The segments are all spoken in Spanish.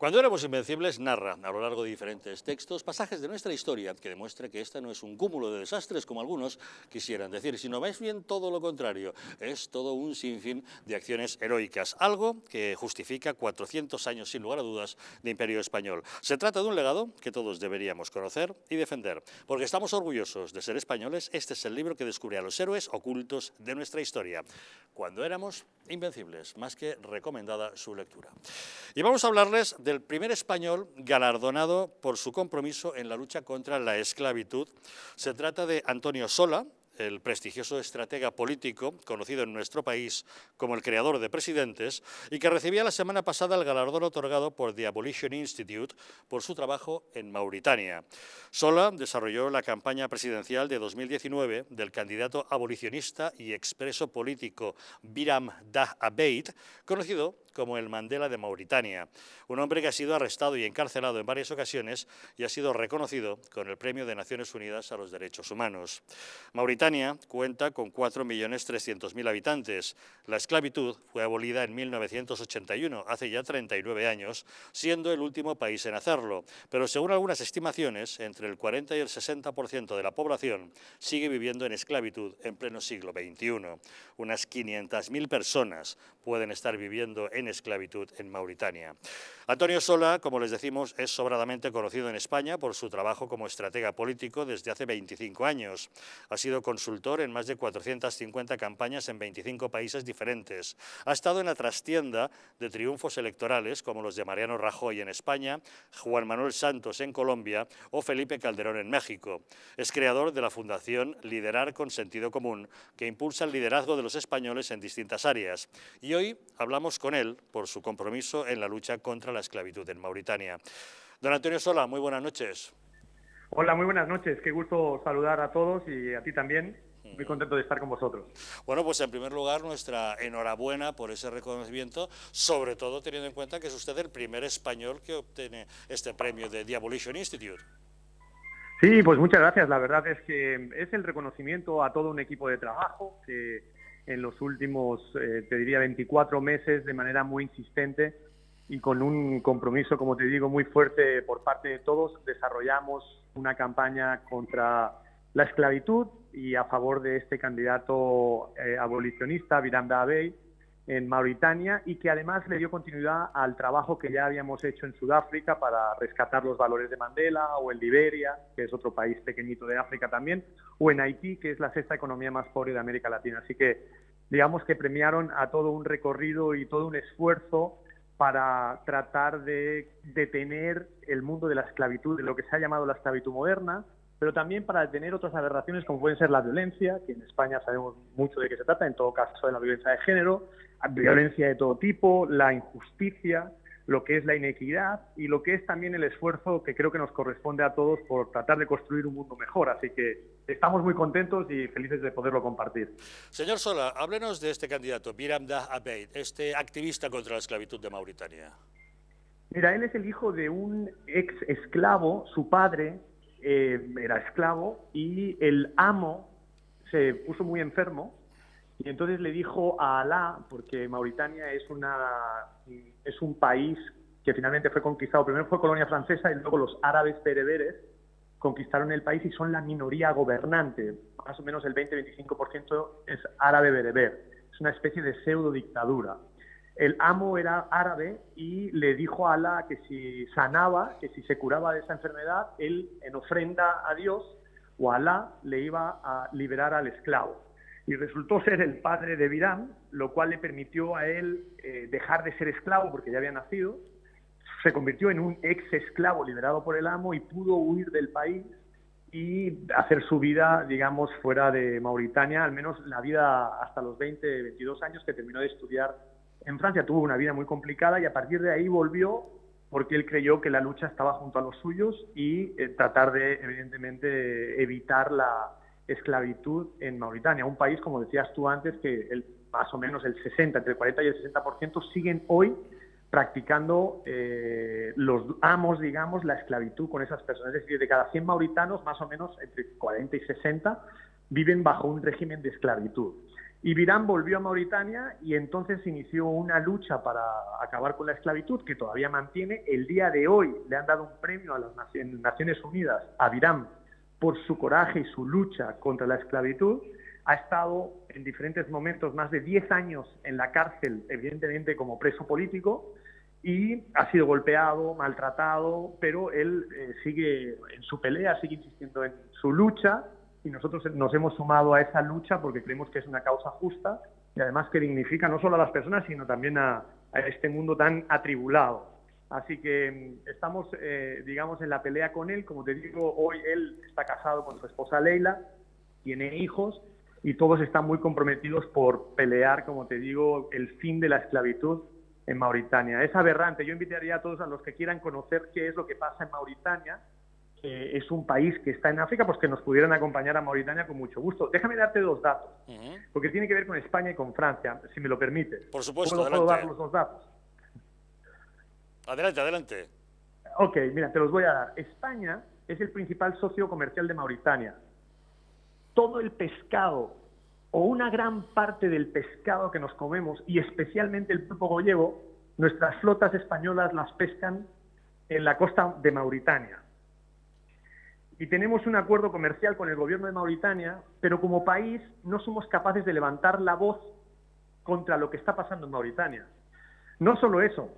Cuando éramos invencibles narra, a lo largo de diferentes textos, pasajes de nuestra historia que demuestra que esta no es un cúmulo de desastres como algunos quisieran decir, sino más bien todo lo contrario, es todo un sinfín de acciones heroicas, algo que justifica 400 años sin lugar a dudas de imperio español. Se trata de un legado que todos deberíamos conocer y defender, porque estamos orgullosos de ser españoles. Este es el libro que descubre a los héroes ocultos de nuestra historia, cuando éramos invencibles, más que recomendada su lectura. Y vamos a hablarles del primer español galardonado por su compromiso en la lucha contra la esclavitud. Se trata de Antonio Sola, el prestigioso estratega político, conocido en nuestro país como el creador de presidentes, y que recibía la semana pasada el galardón otorgado por The Abolition Institute por su trabajo en Mauritania. Sola desarrolló la campaña presidencial de 2019 del candidato abolicionista y expreso político Biram Dah Abeid, conocido como el Mandela de Mauritania, un hombre que ha sido arrestado y encarcelado en varias ocasiones y ha sido reconocido con el Premio de Naciones Unidas a los Derechos Humanos. Mauritania cuenta con 4.300.000 habitantes. La esclavitud fue abolida en 1981, hace ya 39 años, siendo el último país en hacerlo, pero según algunas estimaciones, entre el 40 y el 60% de la población sigue viviendo en esclavitud en pleno siglo XXI. Unas 500.000 personas pueden estar viviendo en esclavitud en Mauritania. Antonio Sola, como les decimos, es sobradamente conocido en España por su trabajo como estratega político desde hace 25 años. Ha sido consultor en más de 450 campañas en 25 países diferentes. Ha estado en la trastienda de triunfos electorales como los de Mariano Rajoy en España, Juan Manuel Santos en Colombia o Felipe Calderón en México. Es creador de la Fundación Liderar con Sentido Común, que impulsa el liderazgo de los españoles en distintas áreas. Y hoy hablamos con él por su compromiso en la lucha contra la esclavitud en Mauritania. Don Antonio Sola, muy buenas noches. Hola, muy buenas noches. Qué gusto saludar a todos y a ti también. Muy contento de estar con vosotros. Bueno, pues en primer lugar, nuestra enhorabuena por ese reconocimiento, sobre todo teniendo en cuenta que es usted el primer español que obtiene este premio de The Abolition Institute. Sí, pues muchas gracias. La verdad es que es el reconocimiento a todo un equipo de trabajo que en los últimos, te diría, 24 meses, de manera muy insistente y con un compromiso, como te digo, muy fuerte por parte de todos, desarrollamos una campaña contra la esclavitud y a favor de este candidato abolicionista, Biram Dah Abeid, en Mauritania, y que además le dio continuidad al trabajo que ya habíamos hecho en Sudáfrica para rescatar los valores de Mandela, o en Liberia, que es otro país pequeñito de África también, o en Haití, que es la sexta economía más pobre de América Latina. Así que digamos que premiaron a todo un recorrido y todo un esfuerzo para tratar de detener el mundo de la esclavitud, de lo que se ha llamado la esclavitud moderna, pero también para detener otras aberraciones como pueden ser la violencia, que en España sabemos mucho de qué se trata, en todo caso de la violencia de género, violencia de todo tipo, la injusticia, lo que es la inequidad y lo que es también el esfuerzo que creo que nos corresponde a todos por tratar de construir un mundo mejor. Así que estamos muy contentos y felices de poderlo compartir. Señor Sola, háblenos de este candidato, Biram Dah Abeid, este activista contra la esclavitud de Mauritania. Mira, él es el hijo de un ex esclavo, su padre era esclavo y el amo se puso muy enfermo y entonces le dijo a Alá, porque Mauritania es un país que finalmente fue conquistado, primero fue colonia francesa y luego los árabes bereberes conquistaron el país y son la minoría gobernante, más o menos el 20-25% es árabe bereber, es una especie de pseudo dictadura. El amo era árabe y le dijo a Alá que si sanaba, que si se curaba de esa enfermedad, él en ofrenda a Dios o a Alá le iba a liberar al esclavo. Y resultó ser el padre de Biram, lo cual le permitió a él dejar de ser esclavo porque ya había nacido, se convirtió en un ex esclavo liberado por el amo y pudo huir del país y hacer su vida, digamos, fuera de Mauritania, al menos la vida hasta los 20-22 años que terminó de estudiar en Francia. Tuvo una vida muy complicada y a partir de ahí volvió porque él creyó que la lucha estaba junto a los suyos y tratar de, evidentemente, evitar la esclavitud en Mauritania, un país, como decías tú antes, que más o menos el 60, entre el 40 y el 60% siguen hoy practicando los amos, digamos, la esclavitud con esas personas. Es decir, de cada 100 mauritanos, más o menos entre 40 y 60 viven bajo un régimen de esclavitud. Y Biram volvió a Mauritania y entonces inició una lucha para acabar con la esclavitud que todavía mantiene. El día de hoy le han dado un premio a las Naciones Unidas a Biram por su coraje y su lucha contra la esclavitud. Ha estado en diferentes momentos más de 10 años en la cárcel, evidentemente como preso político, y ha sido golpeado, maltratado, pero él sigue en su pelea, sigue insistiendo en su lucha, y nosotros nos hemos sumado a esa lucha porque creemos que es una causa justa y además que dignifica no solo a las personas, sino también a este mundo tan atribulado. Así que estamos, digamos, en la pelea con él. Como te digo, hoy él está casado con su esposa Leila, tiene hijos y todos están muy comprometidos por pelear, como te digo, el fin de la esclavitud en Mauritania. Es aberrante. Yo invitaría a todos a los que quieran conocer qué es lo que pasa en Mauritania. Es un país que está en África, pues que nos pudieran acompañar a Mauritania con mucho gusto. Déjame darte 2 datos, porque tiene que ver con España y con Francia, si me lo permites. Por supuesto, ¿Puedo dar los 2 datos? Adelante, adelante. Ok, mira, te los voy a dar. España es el principal socio comercial de Mauritania. Todo el pescado, o una gran parte del pescado que nos comemos, y especialmente el pulpo gallego, nuestras flotas españolas las pescan en la costa de Mauritania. Y tenemos un acuerdo comercial con el gobierno de Mauritania, pero como país no somos capaces de levantar la voz contra lo que está pasando en Mauritania. No solo eso,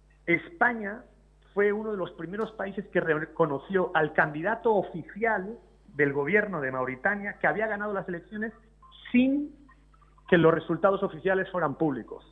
España fue uno de los primeros países que reconoció al candidato oficial del gobierno de Mauritania que había ganado las elecciones sin que los resultados oficiales fueran públicos.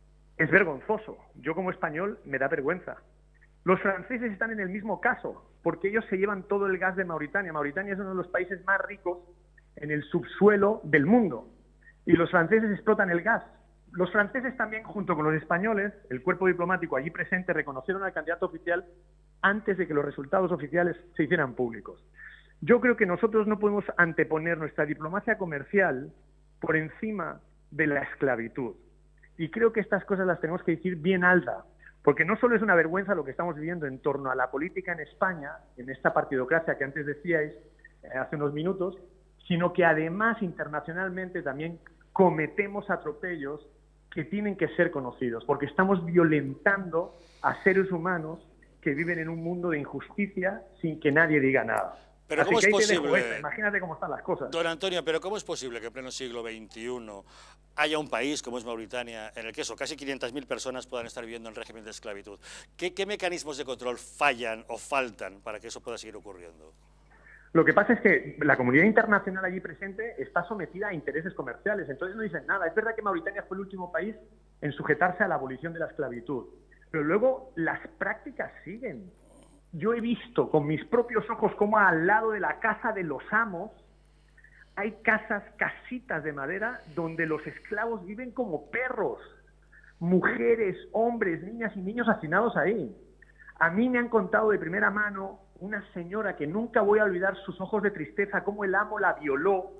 Es vergonzoso. Yo como español me da vergüenza. Los franceses están en el mismo caso, porque ellos se llevan todo el gas de Mauritania. Mauritania es uno de los países más ricos en el subsuelo del mundo. Y los franceses explotan el gas. Los franceses también, junto con los españoles, el cuerpo diplomático allí presente, reconocieron al candidato oficial antes de que los resultados oficiales se hicieran públicos. Yo creo que nosotros no podemos anteponer nuestra diplomacia comercial por encima de la esclavitud. Y creo que estas cosas las tenemos que decir bien alta. Porque no solo es una vergüenza lo que estamos viviendo en torno a la política en España, en esta partidocracia que antes decíais hace unos minutos, sino que además internacionalmente también cometemos atropellos que tienen que ser conocidos, porque estamos violentando a seres humanos que viven en un mundo de injusticia sin que nadie diga nada. Pero Así ¿cómo que es ahí te dejo posible? esta. Imagínate cómo están las cosas. Don Antonio, pero ¿cómo es posible que en pleno siglo XXI haya un país como es Mauritania en el que casi 500.000 personas puedan estar viviendo en régimen de esclavitud? ¿Qué mecanismos de control fallan o faltan para que eso pueda seguir ocurriendo? Lo que pasa es que la comunidad internacional allí presente está sometida a intereses comerciales, entonces no dicen nada. Es verdad que Mauritania fue el último país en sujetarse a la abolición de la esclavitud, pero luego las prácticas siguen. Yo he visto con mis propios ojos cómo al lado de la casa de los amos hay casitas de madera donde los esclavos viven como perros. Mujeres, hombres, niñas y niños hacinados ahí. A mí me han contado de primera mano una señora que nunca voy a olvidar sus ojos de tristeza, cómo el amo la violó,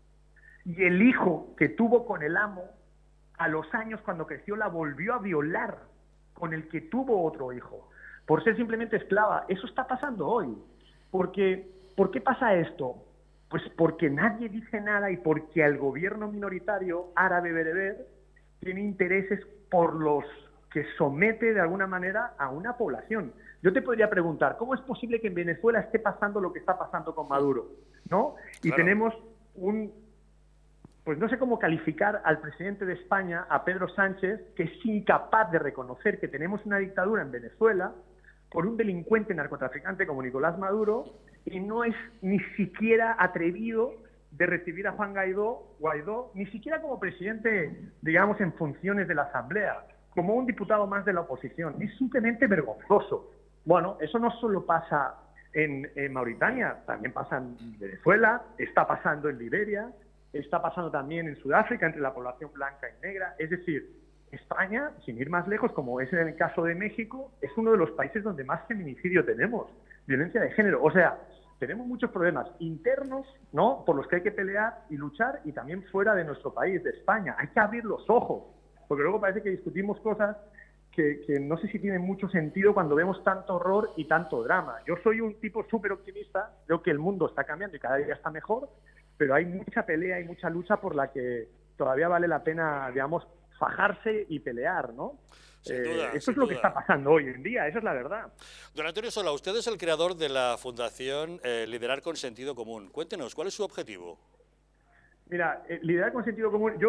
y el hijo que tuvo con el amo, a los años cuando creció, la volvió a violar con el que tuvo otro hijo, por ser simplemente esclava. Eso está pasando hoy. ¿Por qué pasa esto? Pues porque nadie dice nada y porque el gobierno minoritario árabe bereber tiene intereses por los que somete de alguna manera a una población. Yo te podría preguntar, ¿cómo es posible que en Venezuela esté pasando lo que está pasando con Maduro? ¿No? Y claro, tenemos pues no sé cómo calificar al presidente de España, a Pedro Sánchez, que es incapaz de reconocer que tenemos una dictadura en Venezuela por un delincuente narcotraficante como Nicolás Maduro, y no es ni siquiera atrevido de recibir a Juan Guaidó, ni siquiera como presidente, digamos, en funciones de la Asamblea, como un diputado más de la oposición. Es simplemente vergonzoso. Bueno, eso no solo pasa en Mauritania, también pasa en Venezuela, está pasando en Liberia, está pasando también en Sudáfrica entre la población blanca y negra. Es decir, España, sin ir más lejos, como es en el caso de México, es uno de los países donde más feminicidio tenemos, violencia de género. O sea, tenemos muchos problemas internos, ¿no?, por los que hay que pelear y luchar, y también fuera de nuestro país, de España. Hay que abrir los ojos, porque luego parece que discutimos cosas que no sé si tienen mucho sentido cuando vemos tanto horror y tanto drama. Yo soy un tipo súper optimista, creo que el mundo está cambiando y cada día está mejor, pero hay mucha pelea y mucha lucha por la que todavía vale la pena, digamos, fajarse y pelear, ¿no? Sin duda, eso sin es lo que duda. está pasando hoy en día, esa es la verdad. Don Antonio Sola, usted es el creador de la Fundación Liderar con Sentido Común. Cuéntenos, ¿cuál es su objetivo? Mira, liderar con sentido común, yo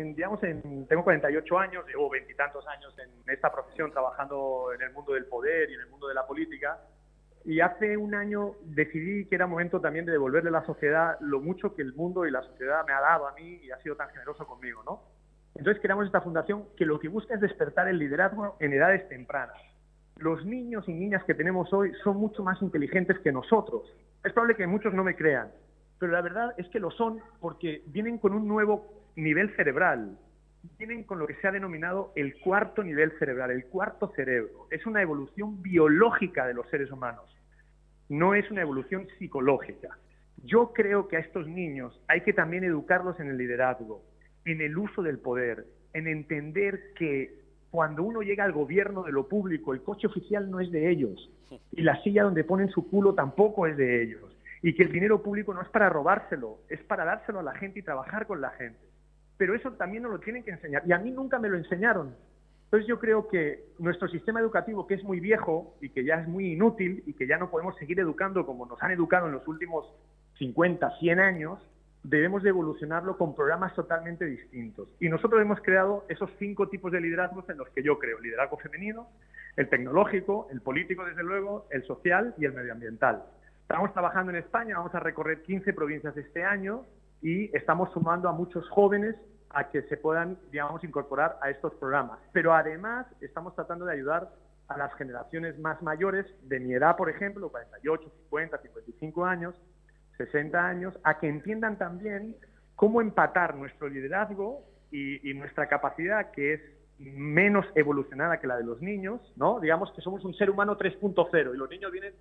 tengo 48 años, llevo veintitantos años en esta profesión trabajando en el mundo del poder y en el mundo de la política, y hace un año decidí que era momento también de devolverle a la sociedad lo mucho que el mundo y la sociedad me ha dado a mí y ha sido tan generoso conmigo, ¿no? Entonces creamos esta fundación que lo que busca es despertar el liderazgo en edades tempranas. Los niños y niñas que tenemos hoy son mucho más inteligentes que nosotros. Es probable que muchos no me crean, pero la verdad es que lo son porque vienen con un nuevo nivel cerebral, vienen con lo que se ha denominado el cuarto nivel cerebral, el cuarto cerebro. Es una evolución biológica de los seres humanos, no es una evolución psicológica. Yo creo que a estos niños hay que también educarlos en el liderazgo, en el uso del poder, en entender que cuando uno llega al gobierno de lo público, el coche oficial no es de ellos y la silla donde ponen su culo tampoco es de ellos. Y que el dinero público no es para robárselo, es para dárselo a la gente y trabajar con la gente. Pero eso también nos lo tienen que enseñar. Y a mí nunca me lo enseñaron. Entonces yo creo que nuestro sistema educativo, que es muy viejo y que ya es muy inútil y que ya no podemos seguir educando como nos han educado en los últimos 50, 100 años, debemos de evolucionarlo con programas totalmente distintos. Y nosotros hemos creado esos 5 tipos de liderazgos en los que yo creo. Liderazgo femenino, el tecnológico, el político, desde luego, el social y el medioambiental. Estamos trabajando en España, vamos a recorrer 15 provincias este año y estamos sumando a muchos jóvenes a que se puedan, digamos, incorporar a estos programas. Pero además estamos tratando de ayudar a las generaciones más mayores, de mi edad, por ejemplo, 48, 50, 55 años, 60 años, a que entiendan también cómo empatar nuestro liderazgo y nuestra capacidad, que es menos evolucionada que la de los niños, ¿no? Digamos que somos un ser humano 3.0 y los niños vienen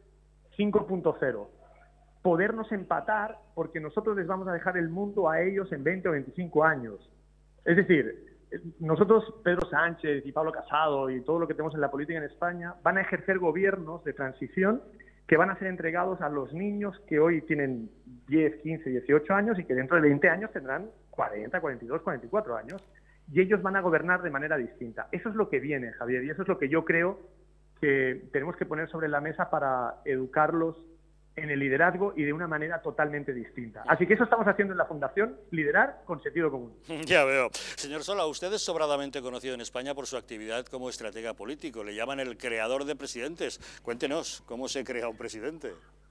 5.0. Podernos empatar porque nosotros les vamos a dejar el mundo a ellos en 20 o 25 años. Es decir, nosotros, Pedro Sánchez y Pablo Casado y todo lo que tenemos en la política en España, van a ejercer gobiernos de transición que van a ser entregados a los niños que hoy tienen 10, 15, 18 años y que dentro de 20 años tendrán 40, 42, 44 años. Y ellos van a gobernar de manera distinta. Eso es lo que viene, Javier, y eso es lo que yo creo que tenemos que poner sobre la mesa para educarlos en el liderazgo y de una manera totalmente distinta. Así que eso estamos haciendo en la Fundación, liderar con sentido común. Ya veo. Señor Sola, usted es sobradamente conocido en España por su actividad como estratega político. Le llaman el creador de presidentes. Cuéntenos, ¿cómo se crea un presidente?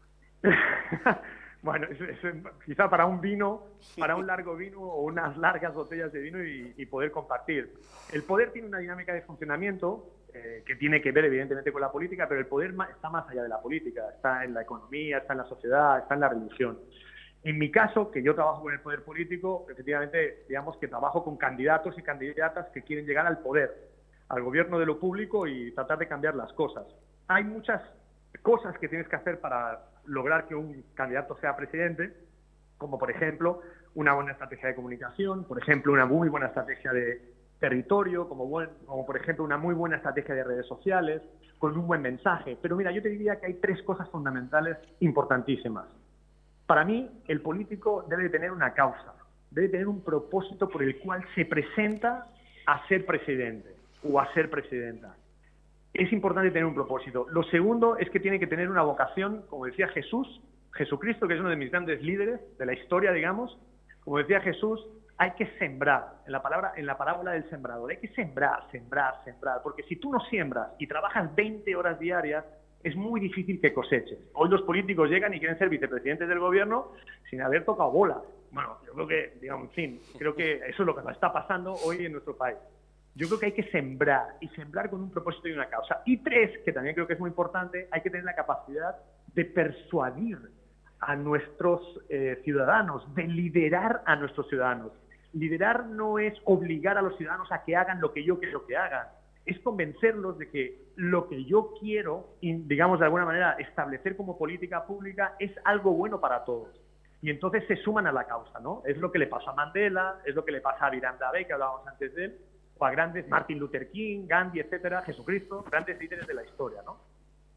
Bueno, quizá para un vino, para un largo vino o unas largas botellas de vino y poder compartir. El poder tiene una dinámica de funcionamiento que tiene que ver evidentemente con la política, pero el poder está más allá de la política, está en la economía, está en la sociedad, está en la religión. En mi caso, que yo trabajo con el poder político, efectivamente, digamos que trabajo con candidatos y candidatas que quieren llegar al poder, al gobierno de lo público y tratar de cambiar las cosas. Hay muchas cosas que tienes que hacer para lograr que un candidato sea presidente, como por ejemplo una buena estrategia de comunicación, por ejemplo una muy buena estrategia de territorio, como por ejemplo una muy buena estrategia de redes sociales, con un buen mensaje. Pero mira, yo te diría que hay 3 cosas fundamentales importantísimas. Para mí, el político debe tener una causa, debe tener un propósito por el cual se presenta a ser presidente o a ser presidenta. Es importante tener un propósito. Lo segundo es que tiene que tener una vocación, como decía Jesucristo, que es uno de mis grandes líderes de la historia, digamos. Como decía Jesús, hay que sembrar, en la parábola del sembrador, hay que sembrar, porque si tú no siembras y trabajas 20 horas diarias, es muy difícil que coseches. Hoy los políticos llegan y quieren ser vicepresidentes del gobierno sin haber tocado bola. Bueno, yo creo que, digamos, en fin, creo que eso es lo que nos está pasando hoy en nuestro país. Yo creo que hay que sembrar, y sembrar con un propósito y una causa. Y 3, que también creo que es muy importante, hay que tener la capacidad de persuadir a nuestros ciudadanos, de liderar a nuestros ciudadanos. Liderar no es obligar a los ciudadanos a que hagan lo que yo quiero que hagan, es convencerlos de que lo que yo quiero, digamos de alguna manera, establecer como política pública es algo bueno para todos. Y entonces se suman a la causa, ¿no? Es lo que le pasa a Mandela, es lo que le pasa a Viranda Bey, que hablábamos antes de él, o a grandes Martin Luther King, Gandhi, etcétera, Jesucristo, grandes líderes de la historia, ¿no?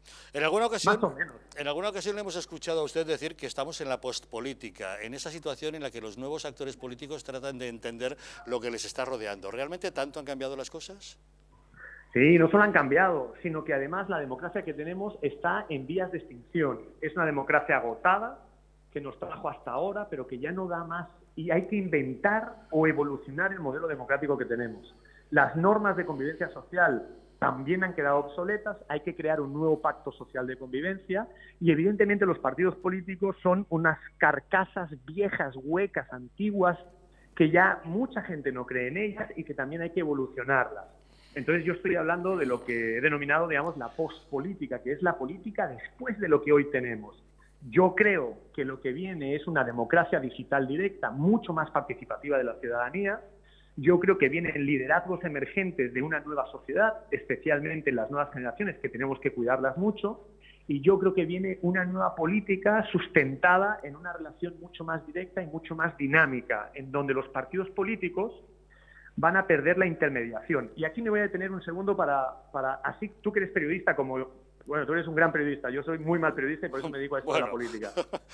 En alguna ocasión, Más o menos. en alguna ocasión le hemos escuchado a usted decir que estamos en la postpolítica, en esa situación en la que los nuevos actores políticos tratan de entender lo que les está rodeando. ¿Realmente tanto han cambiado las cosas? Sí, no solo han cambiado, sino que además la democracia que tenemos está en vías de extinción. Es una democracia agotada, que nos trajo hasta ahora, pero que ya no da más y hay que inventar o evolucionar el modelo democrático que tenemos. Las normas de convivencia social también han quedado obsoletas, hay que crear un nuevo pacto social de convivencia y evidentemente los partidos políticos son unas carcasas viejas, huecas, antiguas, que ya mucha gente no cree en ellas y que también hay que evolucionarlas. Entonces yo estoy hablando de lo que he denominado, digamos, la postpolítica, que es la política después de lo que hoy tenemos. Yo creo que lo que viene es una democracia digital directa, mucho más participativa de la ciudadanía. Yo creo que vienen liderazgos emergentes de una nueva sociedad, especialmente en las nuevas generaciones, que tenemos que cuidarlas mucho. Y yo creo que viene una nueva política sustentada en una relación mucho más directa y mucho más dinámica, en donde los partidos políticos van a perder la intermediación. Y aquí me voy a detener un segundo para así tú que eres periodista, como... Bueno, tú eres un gran periodista, yo soy muy mal periodista y por eso me dedico a esto de la política.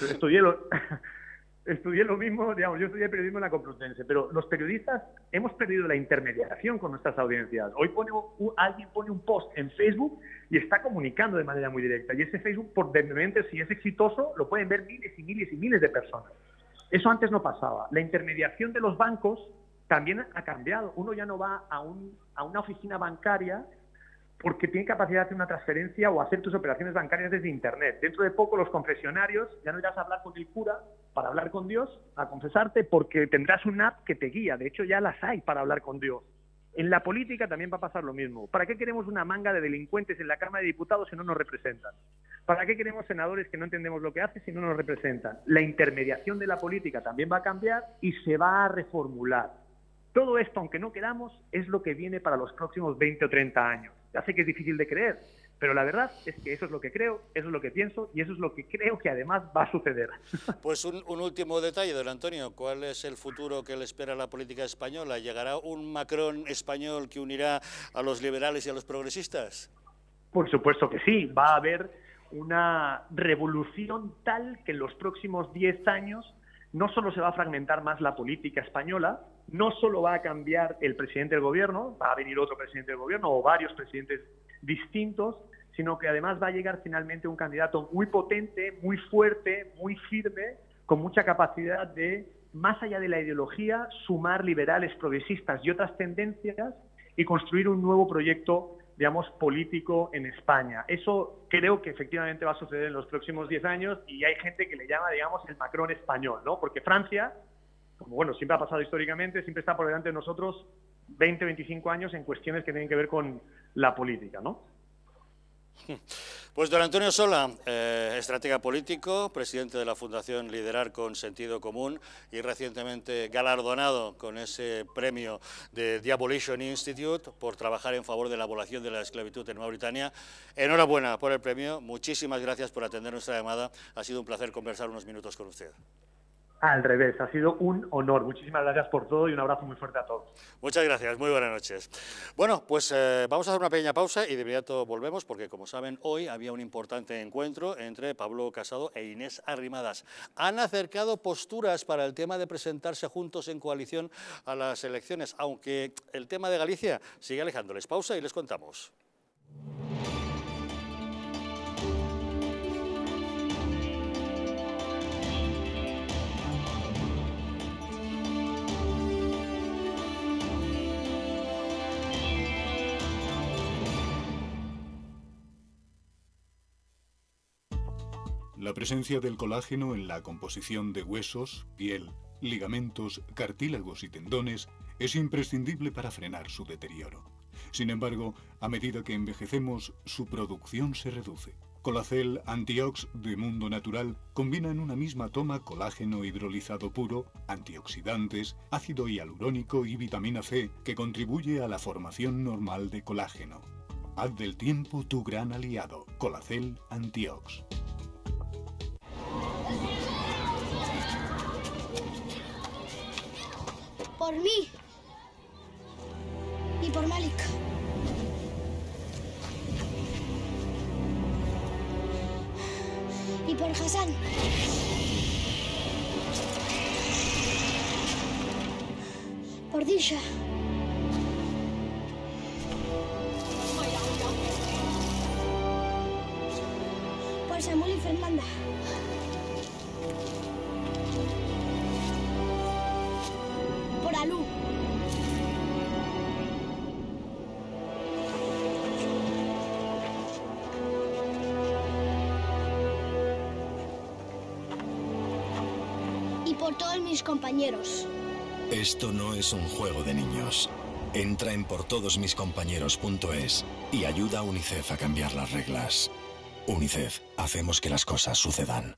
Estudié lo mismo, digamos, yo estudié periodismo en la Complutense, pero los periodistas hemos perdido la intermediación con nuestras audiencias. Hoy alguien pone un post en Facebook y está comunicando de manera muy directa. Y ese Facebook, por repente, si es exitoso, lo pueden ver miles y miles y miles de personas. Eso antes no pasaba. La intermediación de los bancos también ha cambiado. Uno ya no va a una oficina bancaria porque tiene capacidad de hacer una transferencia o hacer tus operaciones bancarias desde Internet. Dentro de poco los confesionarios ya no irás a hablar con el cura para hablar con Dios, a confesarte, porque tendrás una app que te guía. De hecho, ya las hay para hablar con Dios. En la política también va a pasar lo mismo. ¿Para qué queremos una manga de delincuentes en la Cámara de Diputados si no nos representan? ¿Para qué queremos senadores que no entendemos lo que hacen si no nos representan? La intermediación de la política también va a cambiar y se va a reformular. Todo esto, aunque no queramos, es lo que viene para los próximos 20 o 30 años. Ya sé que es difícil de creer, pero la verdad es que eso es lo que creo, eso es lo que pienso y eso es lo que creo que además va a suceder. Pues un último detalle, don Antonio. ¿Cuál es el futuro que le espera a la política española? ¿Llegará un Macron español que unirá a los liberales y a los progresistas? Por supuesto que sí. Va a haber una revolución tal que en los próximos 10 años no solo se va a fragmentar más la política española, no solo va a cambiar el presidente del gobierno, va a venir otro presidente del gobierno o varios presidentes distintos, sino que además va a llegar finalmente un candidato muy potente, muy fuerte, muy firme, con mucha capacidad de, más allá de la ideología, sumar liberales, progresistas y otras tendencias y construir un nuevo proyecto, digamos, político en España. Eso creo que efectivamente va a suceder en los próximos 10 años y hay gente que le llama, digamos, el Macron español, ¿no? Porque Francia, como bueno, siempre ha pasado históricamente, siempre está por delante de nosotros 20, 25 años en cuestiones que tienen que ver con la política, ¿no? Pues don Antonio Sola, estratega político, presidente de la Fundación Liderar con Sentido Común y recientemente galardonado con ese premio de The Abolition Institute por trabajar en favor de la abolición de la esclavitud en Mauritania. Enhorabuena por el premio, muchísimas gracias por atender nuestra llamada, ha sido un placer conversar unos minutos con usted. Al revés, ha sido un honor. Muchísimas gracias por todo y un abrazo muy fuerte a todos. Muchas gracias, muy buenas noches. Bueno, pues vamos a hacer una pequeña pausa y de inmediato volvemos porque, como saben, hoy había un importante encuentro entre Pablo Casado e Inés Arrimadas. Han acercado posturas para el tema de presentarse juntos en coalición a las elecciones, aunque el tema de Galicia sigue alejándoles. Pausa y les contamos. La presencia del colágeno en la composición de huesos, piel, ligamentos, cartílagos y tendones es imprescindible para frenar su deterioro. Sin embargo, a medida que envejecemos, su producción se reduce. Colacel Antiox de Mundo Natural combina en una misma toma colágeno hidrolizado puro, antioxidantes, ácido hialurónico y vitamina C que contribuye a la formación normal de colágeno. Haz del tiempo tu gran aliado. Colacel Antiox. Por mí y por Malik. Y por Hassan. Por Disha. Por Samuel y Fernanda. Por Alú. Y por todos mis compañeros. Esto no es un juego de niños. Entra en portodosmiscompañeros.es y ayuda a UNICEF a cambiar las reglas. UNICEF, hacemos que las cosas sucedan.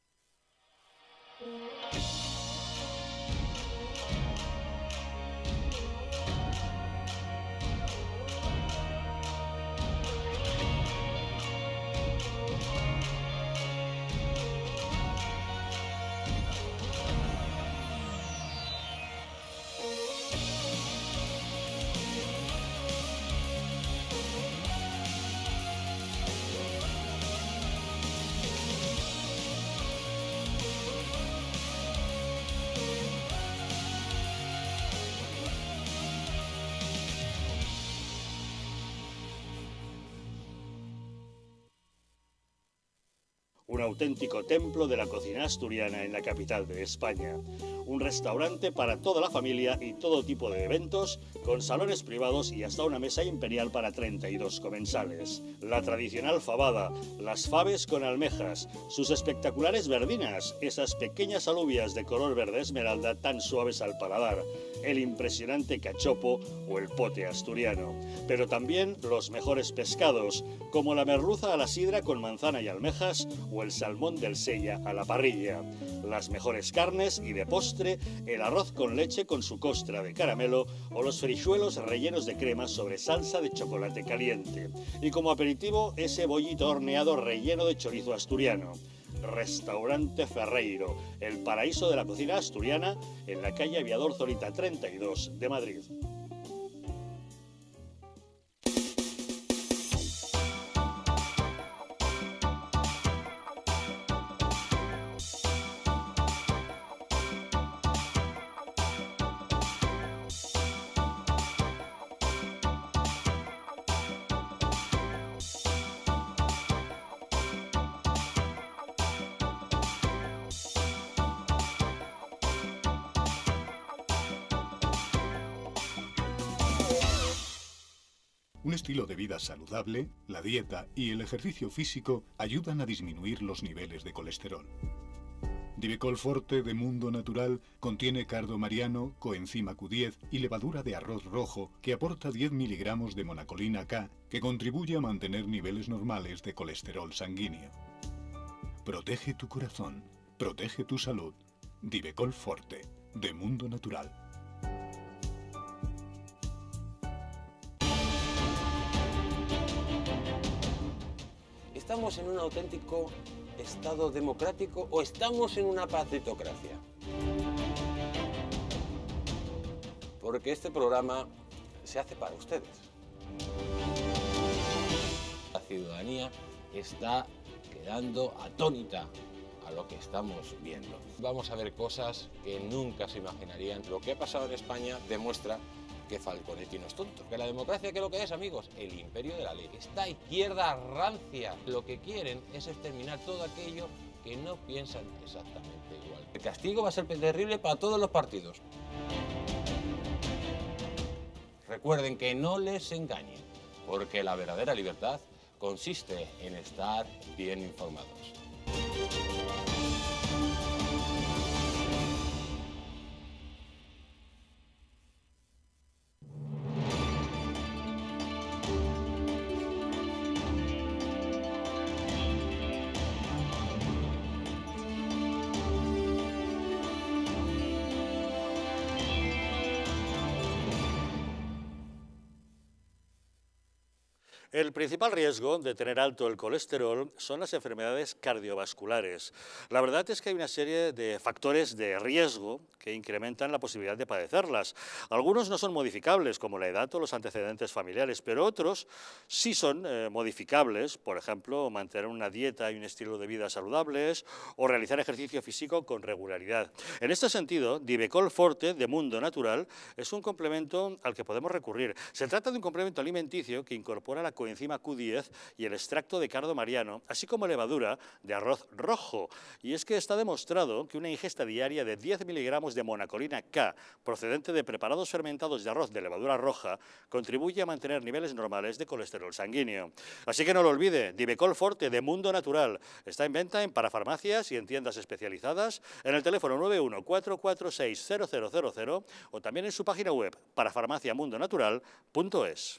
Un auténtico templo de la cocina asturiana en la capital de España. Un restaurante para toda la familia y todo tipo de eventos, con salones privados y hasta una mesa imperial para 32 comensales. La tradicional fabada, las faves con almejas, sus espectaculares verdinas, esas pequeñas alubias de color verde esmeralda tan suaves al paladar, el impresionante cachopo o el pote asturiano. Pero también los mejores pescados, como la merluza a la sidra con manzana y almejas o el salmón del Sella a la parrilla. Las mejores carnes y de postre, el arroz con leche con su costra de caramelo o los frijuelos rellenos de crema sobre salsa de chocolate caliente. Y como aperitivo, ese bollito horneado relleno de chorizo asturiano. Restaurante Ferreiro, el paraíso de la cocina asturiana en la calle Aviador Zorita 32 de Madrid. Un estilo de vida saludable, la dieta y el ejercicio físico ayudan a disminuir los niveles de colesterol. Divecol Forte de Mundo Natural contiene cardo mariano, coenzima Q10 y levadura de arroz rojo que aporta 10 miligramos de monacolina K que contribuye a mantener niveles normales de colesterol sanguíneo. Protege tu corazón, protege tu salud. Divecol Forte de Mundo Natural. ¿Estamos en un auténtico Estado democrático o estamos en una partitocracia? Porque este programa se hace para ustedes. La ciudadanía está quedando atónita a lo que estamos viendo. Vamos a ver cosas que nunca se imaginarían. Lo que ha pasado en España demuestra que Falconetti no es tonto. Que la democracia, ¿qué es lo que es, amigos? El imperio de la ley. Esta izquierda rancia lo que quieren es exterminar todo aquello que no piensan exactamente igual. El castigo va a ser terrible para todos los partidos. Recuerden que no les engañen, porque la verdadera libertad consiste en estar bien informados. El principal riesgo de tener alto el colesterol son las enfermedades cardiovasculares. La verdad es que hay una serie de factores de riesgo que incrementan la posibilidad de padecerlas. Algunos no son modificables, como la edad o los antecedentes familiares, pero otros sí son modificables, por ejemplo, mantener una dieta y un estilo de vida saludables o realizar ejercicio físico con regularidad. En este sentido, Divecol Forte de Mundo Natural es un complemento al que podemos recurrir. Se trata de un complemento alimenticio que incorpora la coenzima Q10 y el extracto de cardo mariano, así como levadura de arroz rojo. Y es que está demostrado que una ingesta diaria de 10 miligramos de monacolina K, procedente de preparados fermentados de arroz de levadura roja, contribuye a mantener niveles normales de colesterol sanguíneo. Así que no lo olvide, Divecol Forte de Mundo Natural está en venta en parafarmacias y en tiendas especializadas, en el teléfono 91-446-0000 o también en su página web parafarmaciamundonatural.es.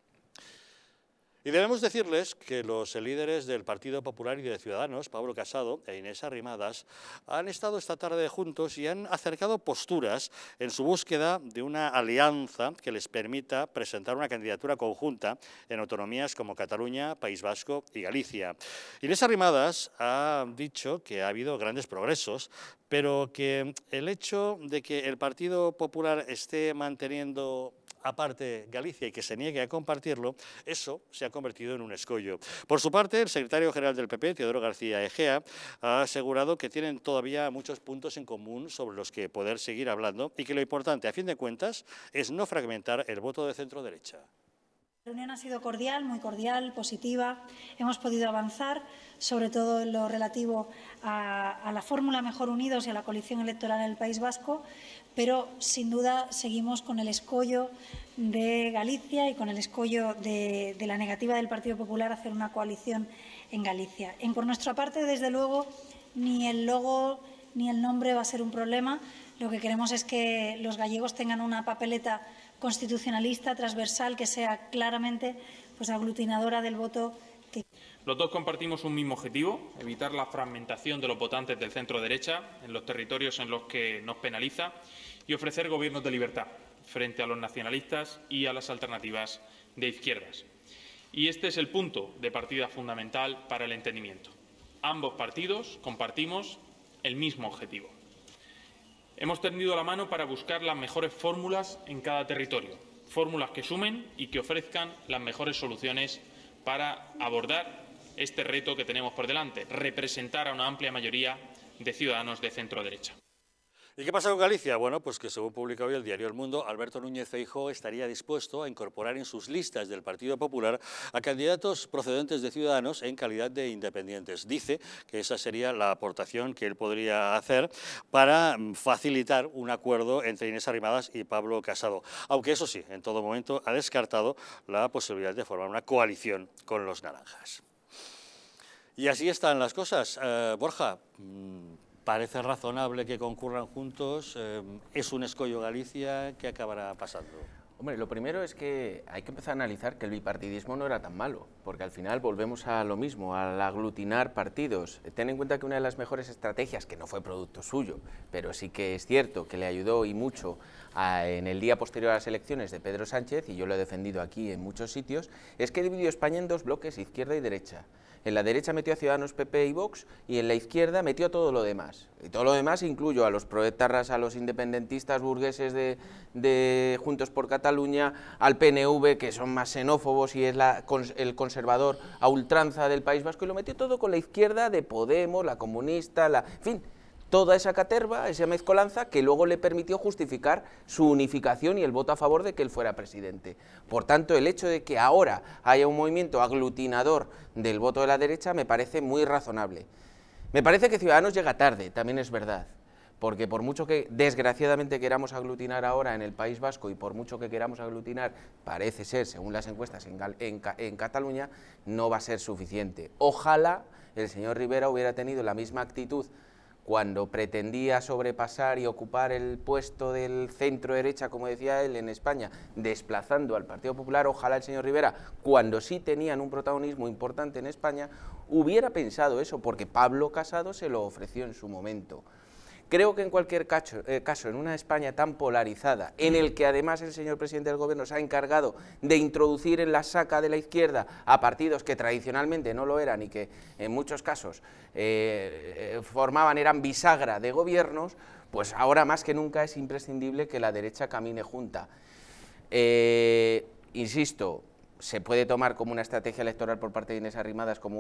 Y debemos decirles que los líderes del Partido Popular y de Ciudadanos, Pablo Casado e Inés Arrimadas, han estado esta tarde juntos y han acercado posturas en su búsqueda de una alianza que les permita presentar una candidatura conjunta en autonomías como Cataluña, País Vasco y Galicia. Inés Arrimadas ha dicho que ha habido grandes progresos, pero que el hecho de que el Partido Popular esté manteniendo aparte Galicia y que se niegue a compartirlo, eso se ha convertido en un escollo. Por su parte, el secretario general del PP, Teodoro García Egea, ha asegurado que tienen todavía muchos puntos en común sobre los que poder seguir hablando y que lo importante, a fin de cuentas, es no fragmentar el voto de centro-derecha. La reunión ha sido cordial, muy cordial, positiva. Hemos podido avanzar, sobre todo en lo relativo a la fórmula Mejor Unidos y a la coalición electoral en el País Vasco, pero sin duda seguimos con el escollo de Galicia y con el escollo de la negativa del Partido Popular a hacer una coalición en Galicia. Por nuestra parte, desde luego, ni el logo ni el nombre va a ser un problema. Lo que queremos es que los gallegos tengan una papeleta constitucionalista, transversal, que sea claramente aglutinadora del voto. Los dos compartimos un mismo objetivo: evitar la fragmentación de los votantes del centro-derecha en los territorios en los que nos penaliza y ofrecer gobiernos de libertad frente a los nacionalistas y a las alternativas de izquierdas. Y este es el punto de partida fundamental para el entendimiento. Ambos partidos compartimos el mismo objetivo. Hemos tendido la mano para buscar las mejores fórmulas en cada territorio, fórmulas que sumen y que ofrezcan las mejores soluciones para abordar este reto que tenemos por delante, representar a una amplia mayoría de ciudadanos de centro-derecha. ¿Y qué pasa con Galicia? Bueno, pues que según publica hoy el diario El Mundo, Alberto Núñez Feijóo estaría dispuesto a incorporar en sus listas del Partido Popular a candidatos procedentes de Ciudadanos en calidad de independientes. Dice que esa sería la aportación que él podría hacer para facilitar un acuerdo entre Inés Arrimadas y Pablo Casado. Aunque eso sí, en todo momento ha descartado la posibilidad de formar una coalición con los naranjas. Y así están las cosas. Borja, ¿parece razonable que concurran juntos? ¿Es un escollo Galicia? ¿Qué acabará pasando? Hombre, lo primero es que hay que empezar a analizar que el bipartidismo no era tan malo, porque al final volvemos a lo mismo, al aglutinar partidos. Ten en cuenta que una de las mejores estrategias, que no fue producto suyo, pero sí que es cierto que le ayudó y mucho en el día posterior a las elecciones de Pedro Sánchez, y yo lo he defendido aquí en muchos sitios, es que dividió España en dos bloques, izquierda y derecha. En la derecha metió a Ciudadanos, PP y Vox, y en la izquierda metió a todo lo demás. Y todo lo demás incluyo a los proetarras, a los independentistas burgueses de Juntos por Cataluña, al PNV, que son más xenófobos y es el conservador a ultranza del País Vasco, y lo metió todo con la izquierda de Podemos, la comunista, en fin, toda esa caterva, esa mezcolanza que luego le permitió justificar su unificación y el voto a favor de que él fuera presidente. Por tanto, el hecho de que ahora haya un movimiento aglutinador del voto de la derecha me parece muy razonable. Me parece que Ciudadanos llega tarde, también es verdad, porque por mucho que desgraciadamente queramos aglutinar ahora en el País Vasco y por mucho que queramos aglutinar, parece ser, según las encuestas en Cataluña, no va a ser suficiente. Ojalá el señor Rivera hubiera tenido la misma actitud cuando pretendía sobrepasar y ocupar el puesto del centro-derecha, como decía él, en España, desplazando al Partido Popular. Ojalá el señor Rivera, cuando sí tenían un protagonismo importante en España, hubiera pensado eso, porque Pablo Casado se lo ofreció en su momento. Creo que en cualquier caso, en una España tan polarizada, en el que además el señor presidente del gobierno se ha encargado de introducir en la saca de la izquierda a partidos que tradicionalmente no lo eran y que en muchos casos eran bisagra de gobiernos, pues ahora más que nunca es imprescindible que la derecha camine junta. Insisto, se puede tomar como una estrategia electoral por parte de Inés Arrimadas como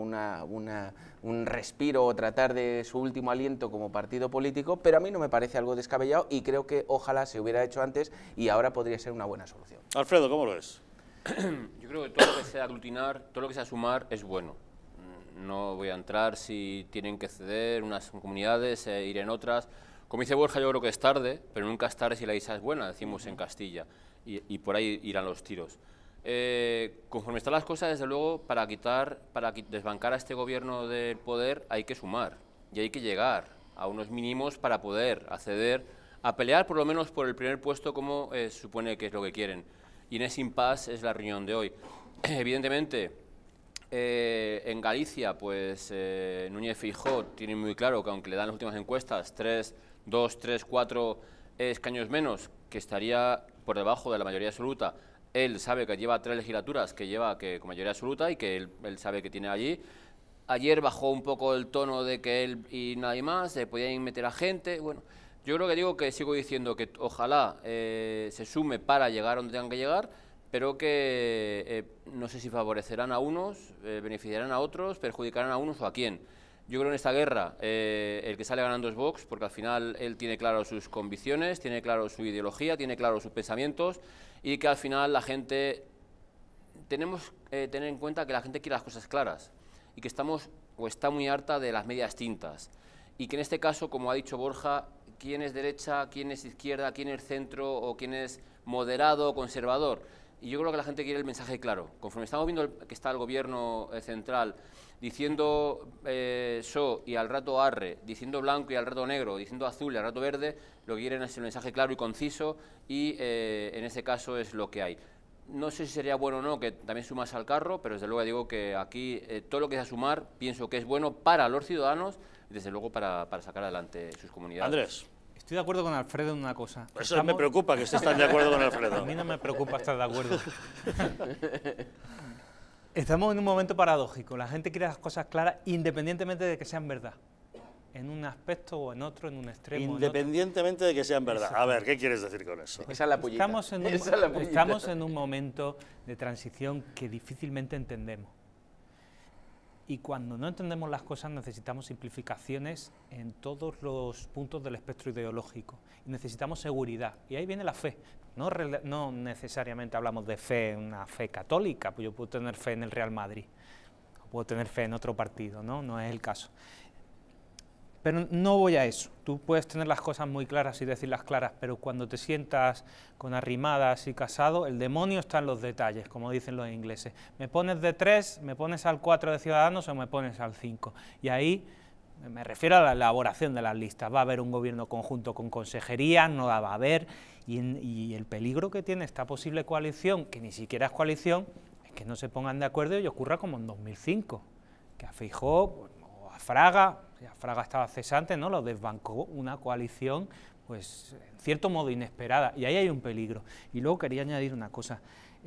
un respiro o tratar de su último aliento como partido político, pero a mí no me parece algo descabellado y creo que ojalá se hubiera hecho antes y ahora podría ser una buena solución. Alfredo, ¿cómo lo ves? Yo creo que todo lo que sea aglutinar, todo lo que sea sumar es bueno. No voy a entrar si tienen que ceder unas comunidades, ir en otras. Como dice Borja, yo creo que es tarde, pero nunca es tarde si la guisa es buena, decimos en Castilla, y por ahí irán los tiros. Conforme están las cosas, desde luego, para desbancar a este gobierno del poder hay que sumar y hay que llegar a unos mínimos para poder acceder a pelear por lo menos por el primer puesto como se supone que es lo que quieren. Y en ese impasse es la reunión de hoy. Evidentemente, en Galicia, pues Núñez Feijóo tiene muy claro que aunque le dan las últimas encuestas 2, 3, 4 escaños menos, que estaría por debajo de la mayoría absoluta. Él sabe que lleva 3 legislaturas con mayoría absoluta y que él sabe que tiene allí. Ayer bajó un poco el tono de que él y nadie más, se podían meter a gente. Bueno, yo creo que sigo diciendo que ojalá se sume para llegar donde tengan que llegar, pero que no sé si favorecerán a unos, beneficiarán a otros, perjudicarán a unos o a quién. Yo creo que en esta guerra el que sale ganando es Vox, porque al final él tiene claro sus convicciones, tiene claro su ideología, tiene claro sus pensamientos, y que al final la gente, tenemos que tener en cuenta que la gente quiere las cosas claras y que está muy harta de las medias tintas, y que en este caso, como ha dicho Borja, quién es derecha, quién es izquierda, quién es centro o quién es moderado o conservador. Y yo creo que la gente quiere el mensaje claro. Conforme estamos viendo que está el gobierno central diciendo so y al rato arre, diciendo blanco y al rato negro, diciendo azul y al rato verde, lo que quieren es el mensaje claro y conciso, y en ese caso es lo que hay. No sé si sería bueno o no que también sumas al carro, pero desde luego digo que aquí todo lo que sea sumar pienso que es bueno para los ciudadanos y desde luego para sacar adelante sus comunidades. Andrés. Estoy de acuerdo con Alfredo en una cosa. Eso me preocupa, que estés tan de acuerdo con Alfredo. A mí no me preocupa estar de acuerdo. Estamos en un momento paradójico. La gente quiere las cosas claras independientemente de que sean verdad. En un aspecto o en otro, en un extremo. Independientemente de que sean verdad. A ver, ¿qué quieres decir con eso? Esa es la pullita. Estamos en un momento de transición que difícilmente entendemos. Y cuando no entendemos las cosas necesitamos simplificaciones en todos los puntos del espectro ideológico. Y necesitamos seguridad. Y ahí viene la fe. No necesariamente hablamos de fe, una fe católica, pues yo puedo tener fe en el Real Madrid, o puedo tener fe en otro partido, no es el caso. Pero no voy a eso. Tú puedes tener las cosas muy claras y decirlas claras, pero cuando te sientas con Arrimadas y Casado, el demonio está en los detalles, como dicen los ingleses. Me pones de 3, me pones al 4 de Ciudadanos o me pones al 5. Y ahí me refiero a la elaboración de las listas. Va a haber un gobierno conjunto con consejerías, no la va a haber, y el peligro que tiene esta posible coalición, que ni siquiera es coalición, es que no se pongan de acuerdo y ocurra como en 2005, que a Feijóo o a Fraga estaba cesante, ¿no? Lo desbancó una coalición, pues, en cierto modo inesperada, y ahí hay un peligro. Y luego quería añadir una cosa,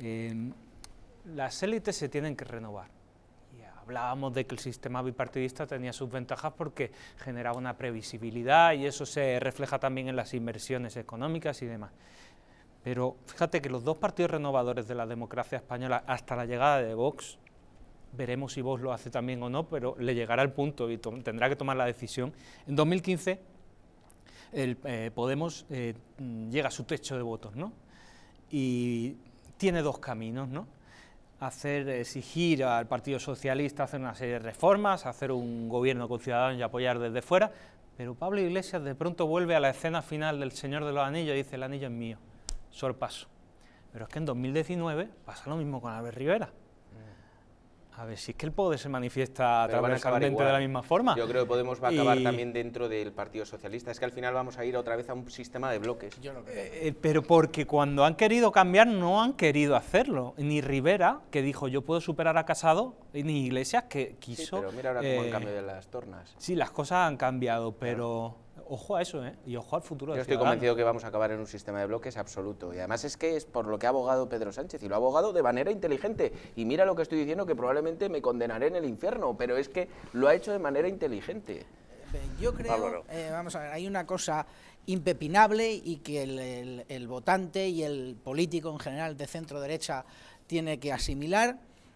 las élites se tienen que renovar. Y hablábamos de que el sistema bipartidista tenía sus ventajas porque generaba una previsibilidad y eso se refleja también en las inversiones económicas y demás. Pero fíjate que los dos partidos renovadores de la democracia española hasta la llegada de Vox, veremos si Vox lo hace también o no, pero le llegará el punto y tendrá que tomar la decisión. En 2015 Podemos llega a su techo de votos, ¿no? Y tiene dos caminos, ¿no? Exigir al Partido Socialista hacer una serie de reformas, hacer un gobierno con Ciudadanos y apoyar desde fuera, pero Pablo Iglesias de pronto vuelve a la escena final del Señor de los Anillos y dice: el anillo es mío, sorpaso. Pero es que en 2019 pasa lo mismo con Albert Rivera. A ver, si es que el poder se manifiesta transversalmente de la misma forma. Yo creo que Podemos va a acabar también dentro del Partido Socialista. Es que al final vamos a ir otra vez a un sistema de bloques. Yo no creo. Pero porque cuando han querido cambiar no han querido hacerlo. Ni Rivera, que dijo yo puedo superar a Casado, ni Iglesias, que quiso... Sí, pero mira ahora cómo han cambiado las tornas. Sí, las cosas han cambiado, pero... ojo a eso, y ojo al futuro. Yo estoy convencido que vamos a acabar en un sistema de bloques absoluto. Y además es que es por lo que ha abogado Pedro Sánchez, y lo ha abogado de manera inteligente. Y mira lo que estoy diciendo, que probablemente me condenaré en el infierno, pero es que lo ha hecho de manera inteligente. Yo creo, vamos a ver, hay una cosa impepinable y que el votante y el político en general de centro-derecha tiene que asimilar,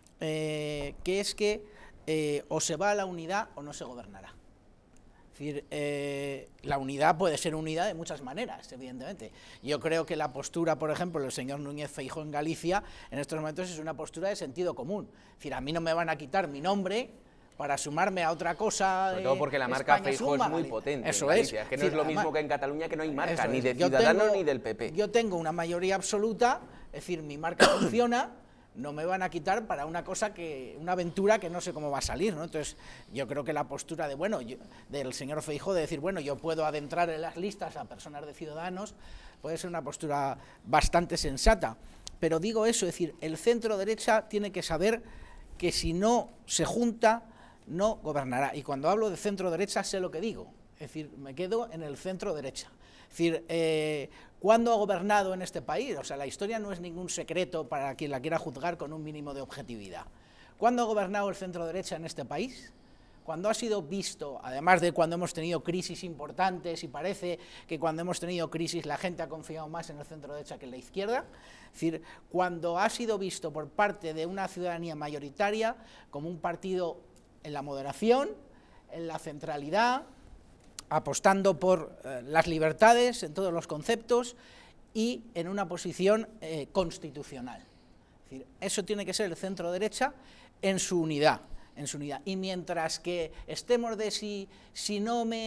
que es que o se va a la unidad o no se gobernará. Es decir, la unidad puede ser unidad de muchas maneras, evidentemente. Yo creo que la postura, por ejemplo, del señor Núñez Feijóo en Galicia, en estos momentos es una postura de sentido común. Es decir, a mí no me van a quitar mi nombre para sumarme a otra cosa. Sobre todo porque la marca Feijóo es muy potente. Eso es. Que no es lo mismo que en Cataluña, que no hay marca, ni de Ciudadanos ni del PP. Yo tengo una mayoría absoluta, es decir, mi marca funciona. No me van a quitar para una cosa una aventura que no sé cómo va a salir, ¿no? Entonces, yo creo que la postura del señor Feijóo de decir, bueno, yo puedo adentrar en las listas a personas de Ciudadanos, puede ser una postura bastante sensata. Pero digo eso, es decir, el centro derecha tiene que saber que si no se junta, no gobernará. Y cuando hablo de centro derecha sé lo que digo, es decir, me quedo en el centro derecha. Es decir, ¿cuándo ha gobernado en este país? O sea, la historia no es ningún secreto para quien la quiera juzgar con un mínimo de objetividad. ¿Cuándo ha gobernado el centro-derecha en este país? Cuando ha sido visto, además de cuando hemos tenido crisis importantes, y parece que cuando hemos tenido crisis la gente ha confiado más en el centro-derecha que en la izquierda, es decir, cuando ha sido visto por parte de una ciudadanía mayoritaria como un partido en la moderación, en la centralidad, apostando por las libertades en todos los conceptos y en una posición constitucional. Es decir, eso tiene que ser el centro derecha en su unidad. Y mientras que estemos de si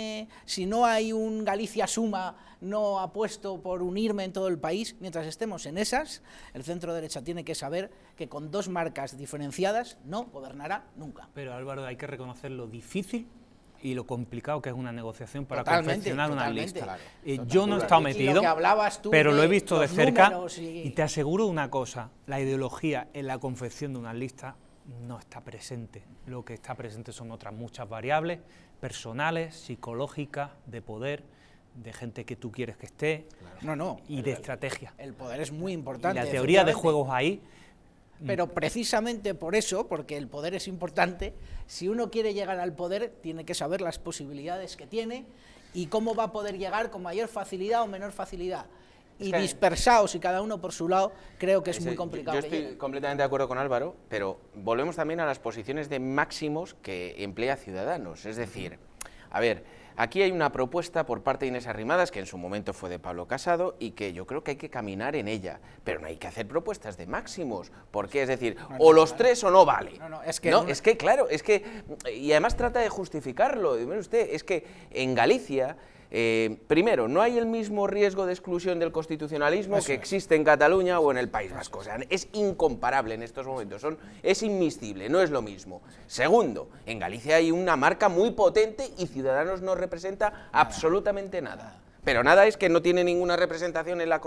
no hay un Galicia Suma, no apuesto por unirme en todo el país, mientras estemos en esas, el centro derecha tiene que saber que con dos marcas diferenciadas no gobernará nunca. Pero Álvaro, hay que reconocer lo difícil y lo complicado que es una negociación para confeccionar una lista. Claro, yo no he estado metido, pero lo he visto de cerca y te aseguro una cosa, la ideología en la confección de una lista no está presente. Lo que está presente son otras muchas variables personales, psicológicas, de poder, de gente que tú quieres que esté, y de estrategia. El poder es muy importante. Y la teoría de juegos ahí. Pero precisamente por eso, porque el poder es importante, si uno quiere llegar al poder, tiene que saber las posibilidades que tiene y cómo va a poder llegar con mayor facilidad o menor facilidad. Y dispersados y cada uno por su lado, creo que es muy complicado. Yo estoy completamente de acuerdo con Álvaro, pero volvemos también a las posiciones de máximos que emplea Ciudadanos. Es decir, a ver, aquí hay una propuesta por parte de Inés Arrimadas, que en su momento fue de Pablo Casado, y que yo creo que hay que caminar en ella, pero no hay que hacer propuestas de máximos, porque es decir, o los tres o no vale. Es que claro, y además trata de justificarlo. Mire usted, es que en Galicia, primero, no hay el mismo riesgo de exclusión del constitucionalismo que existe en Cataluña o en el País Vasco. O sea, es incomparable en estos momentos, es inmiscible, no es lo mismo. Segundo, en Galicia hay una marca muy potente y Ciudadanos no representa absolutamente nada. Pero nada es que no tiene ninguna representación en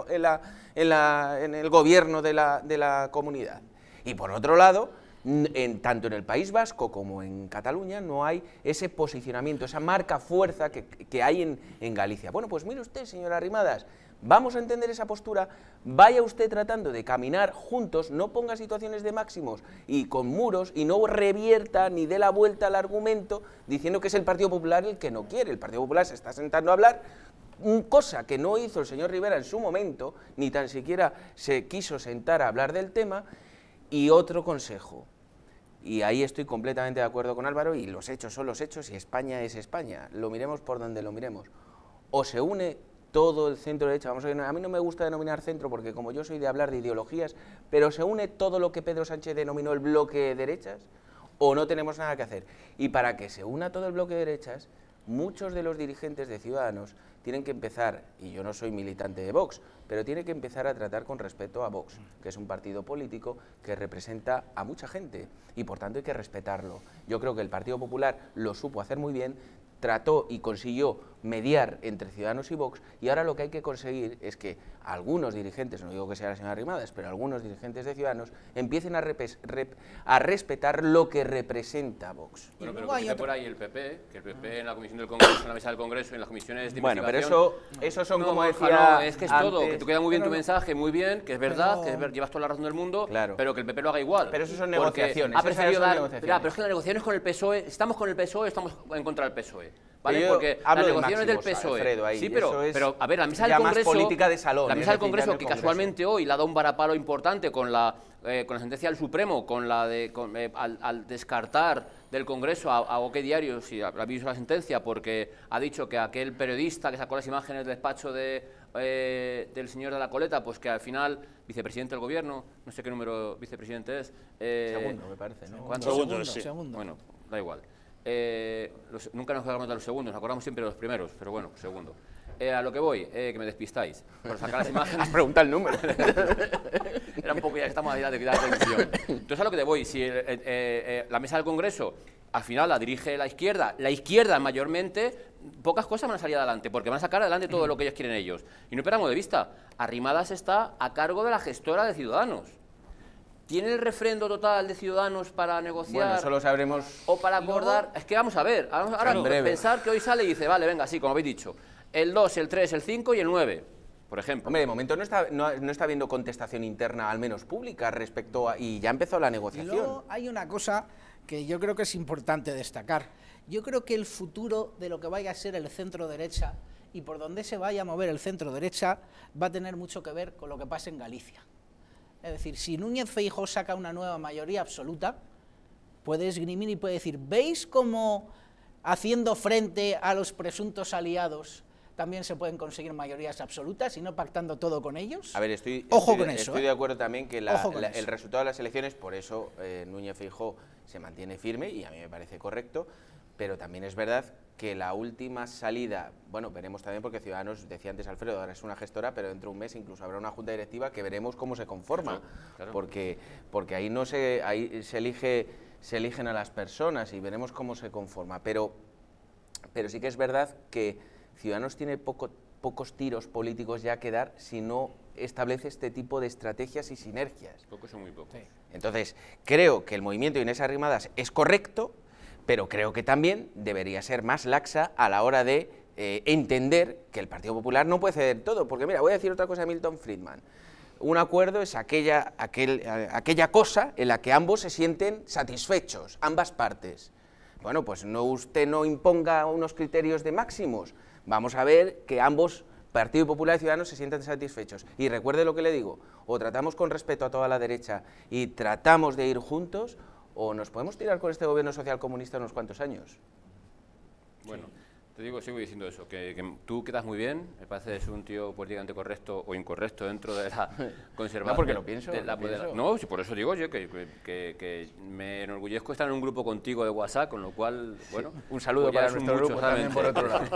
el gobierno de la comunidad. Y por otro lado, tanto en el País Vasco como en Cataluña no hay ese posicionamiento, esa marca fuerza que hay en Galicia. Bueno, pues mire usted, señora Arrimadas, vamos a entender esa postura, vaya usted tratando de caminar juntos, no ponga situaciones de máximos y con muros y no revierta ni dé la vuelta al argumento diciendo que es el Partido Popular el que no quiere. El Partido Popular se está sentando a hablar, cosa que no hizo el señor Rivera en su momento, ni tan siquiera se quiso sentar a hablar del tema. Y otro consejo, y ahí estoy completamente de acuerdo con Álvaro, y los hechos son los hechos y España es España, lo miremos por donde lo miremos. O se une todo el centro derecha, vamos a ver, a mí no me gusta denominar centro porque como yo soy de hablar de ideologías, pero se une todo lo que Pedro Sánchez denominó el bloque de derechas, o no tenemos nada que hacer. Y para que se una todo el bloque de derechas, muchos de los dirigentes de Ciudadanos tienen que empezar, y yo no soy militante de Vox, pero tienen que empezar a tratar con respeto a Vox, que es un partido político que representa a mucha gente y por tanto hay que respetarlo. Yo creo que el Partido Popular lo supo hacer muy bien, trató y consiguió mediar entre Ciudadanos y Vox, y ahora lo que hay que conseguir es que algunos dirigentes, no digo que sea la señora Arrimadas, pero algunos dirigentes de Ciudadanos empiecen a respetar lo que representa Vox. Bueno, pero que dice por ahí el PP, que el PP en la Comisión del Congreso, en la mesa del Congreso, en las comisiones de investigación... Bueno, pero eso son, como decía no, es que es antes, todo, que tú queda muy bien tu mensaje, muy bien, que es verdad, que llevas toda la razón del mundo, claro, pero que el PP lo haga igual. Pero eso son negociaciones. Ha preferido dar... pero es que las negociaciones con el PSOE, estamos con el PSOE, estamos en contra del PSOE. ¿Vale? Porque las negociaciones del PSOE... Alfredo, ahí, sí, pero a ver, la mesa del Congreso... política de salón. La mesa del Congreso, que casualmente hoy le ha dado un varapalo importante con la sentencia del Supremo, al descartar del Congreso a OK Diario, si ha visto la sentencia, porque ha dicho que aquel periodista que sacó las imágenes del despacho del señor de la Coleta, pues que al final, vicepresidente del Gobierno, no sé qué número vicepresidente es... segundo, me parece, ¿no? Segundo. Bueno, da igual. Nunca nos acordamos de los segundos, nos acordamos siempre de los primeros, pero bueno, segundo. A lo que voy, que me despistáis, por sacar las imágenes... Has preguntado el número. Era un poco ya esta modalidad de quitar la atención. Entonces, a lo que te voy, si la mesa del Congreso al final la dirige la izquierda mayormente, pocas cosas van a salir adelante, porque van a sacar adelante todo lo que ellos quieren ellos. Y no perdamos de vista, Arrimadas está a cargo de la gestora de Ciudadanos. ¿Tiene el refrendo total de Ciudadanos para negociar? Bueno, eso lo sabremos. O para acordar. Es que vamos a ver, ahora pensar que hoy sale y dice, vale, venga, sí, como habéis dicho, el 2, el 3, el 5 y el 9, por ejemplo. Hombre, de momento no está habiendo contestación interna, al menos pública, respecto a... Y ya empezó la negociación. Y luego hay una cosa que yo creo que es importante destacar. Yo creo que el futuro de lo que vaya a ser el centro-derecha y por donde se vaya a mover el centro-derecha va a tener mucho que ver con lo que pase en Galicia. Es decir, si Núñez Feijóo saca una nueva mayoría absoluta, puede esgrimir y puede decir, ¿veis cómo haciendo frente a los presuntos aliados también se pueden conseguir mayorías absolutas y no pactando todo con ellos? A ver, estoy de acuerdo también que el resultado de las elecciones, por eso Núñez Feijóo se mantiene firme y a mí me parece correcto, pero también es verdad que la última salida, bueno, veremos también porque Ciudadanos, decía antes Alfredo, ahora es una gestora, pero dentro de un mes incluso habrá una junta directiva que veremos cómo se conforma, claro. porque ahí se eligen a las personas y veremos cómo se conforma, pero sí que es verdad que Ciudadanos tiene pocos tiros políticos ya que dar si no establece este tipo de estrategias y sinergias. Pocos son muy pocos. Sí. Entonces, creo que el movimiento de Inés Arrimadas es correcto, pero creo que también debería ser más laxa a la hora de entender que el Partido Popular no puede ceder todo, porque mira, voy a decir otra cosa de Milton Friedman. Un acuerdo es aquella cosa en la que ambos se sienten satisfechos, ambas partes. Bueno, pues usted no imponga unos criterios de máximos, vamos a ver que ambos, Partido Popular y Ciudadanos, se sientan satisfechos. Y recuerde lo que le digo, o tratamos con respeto a toda la derecha y tratamos de ir juntos, o nos podemos tirar con este gobierno social comunista unos cuantos años. Bueno, te digo, sigo diciendo eso, que tú quedas muy bien, me parece que es un tío políticamente correcto o incorrecto dentro de la conservación. No, porque lo pienso. No, sí, por eso digo yo que me enorgullezco de estar en un grupo contigo de WhatsApp, con lo cual, bueno... Un saludo para nuestro grupo también, por otro lado.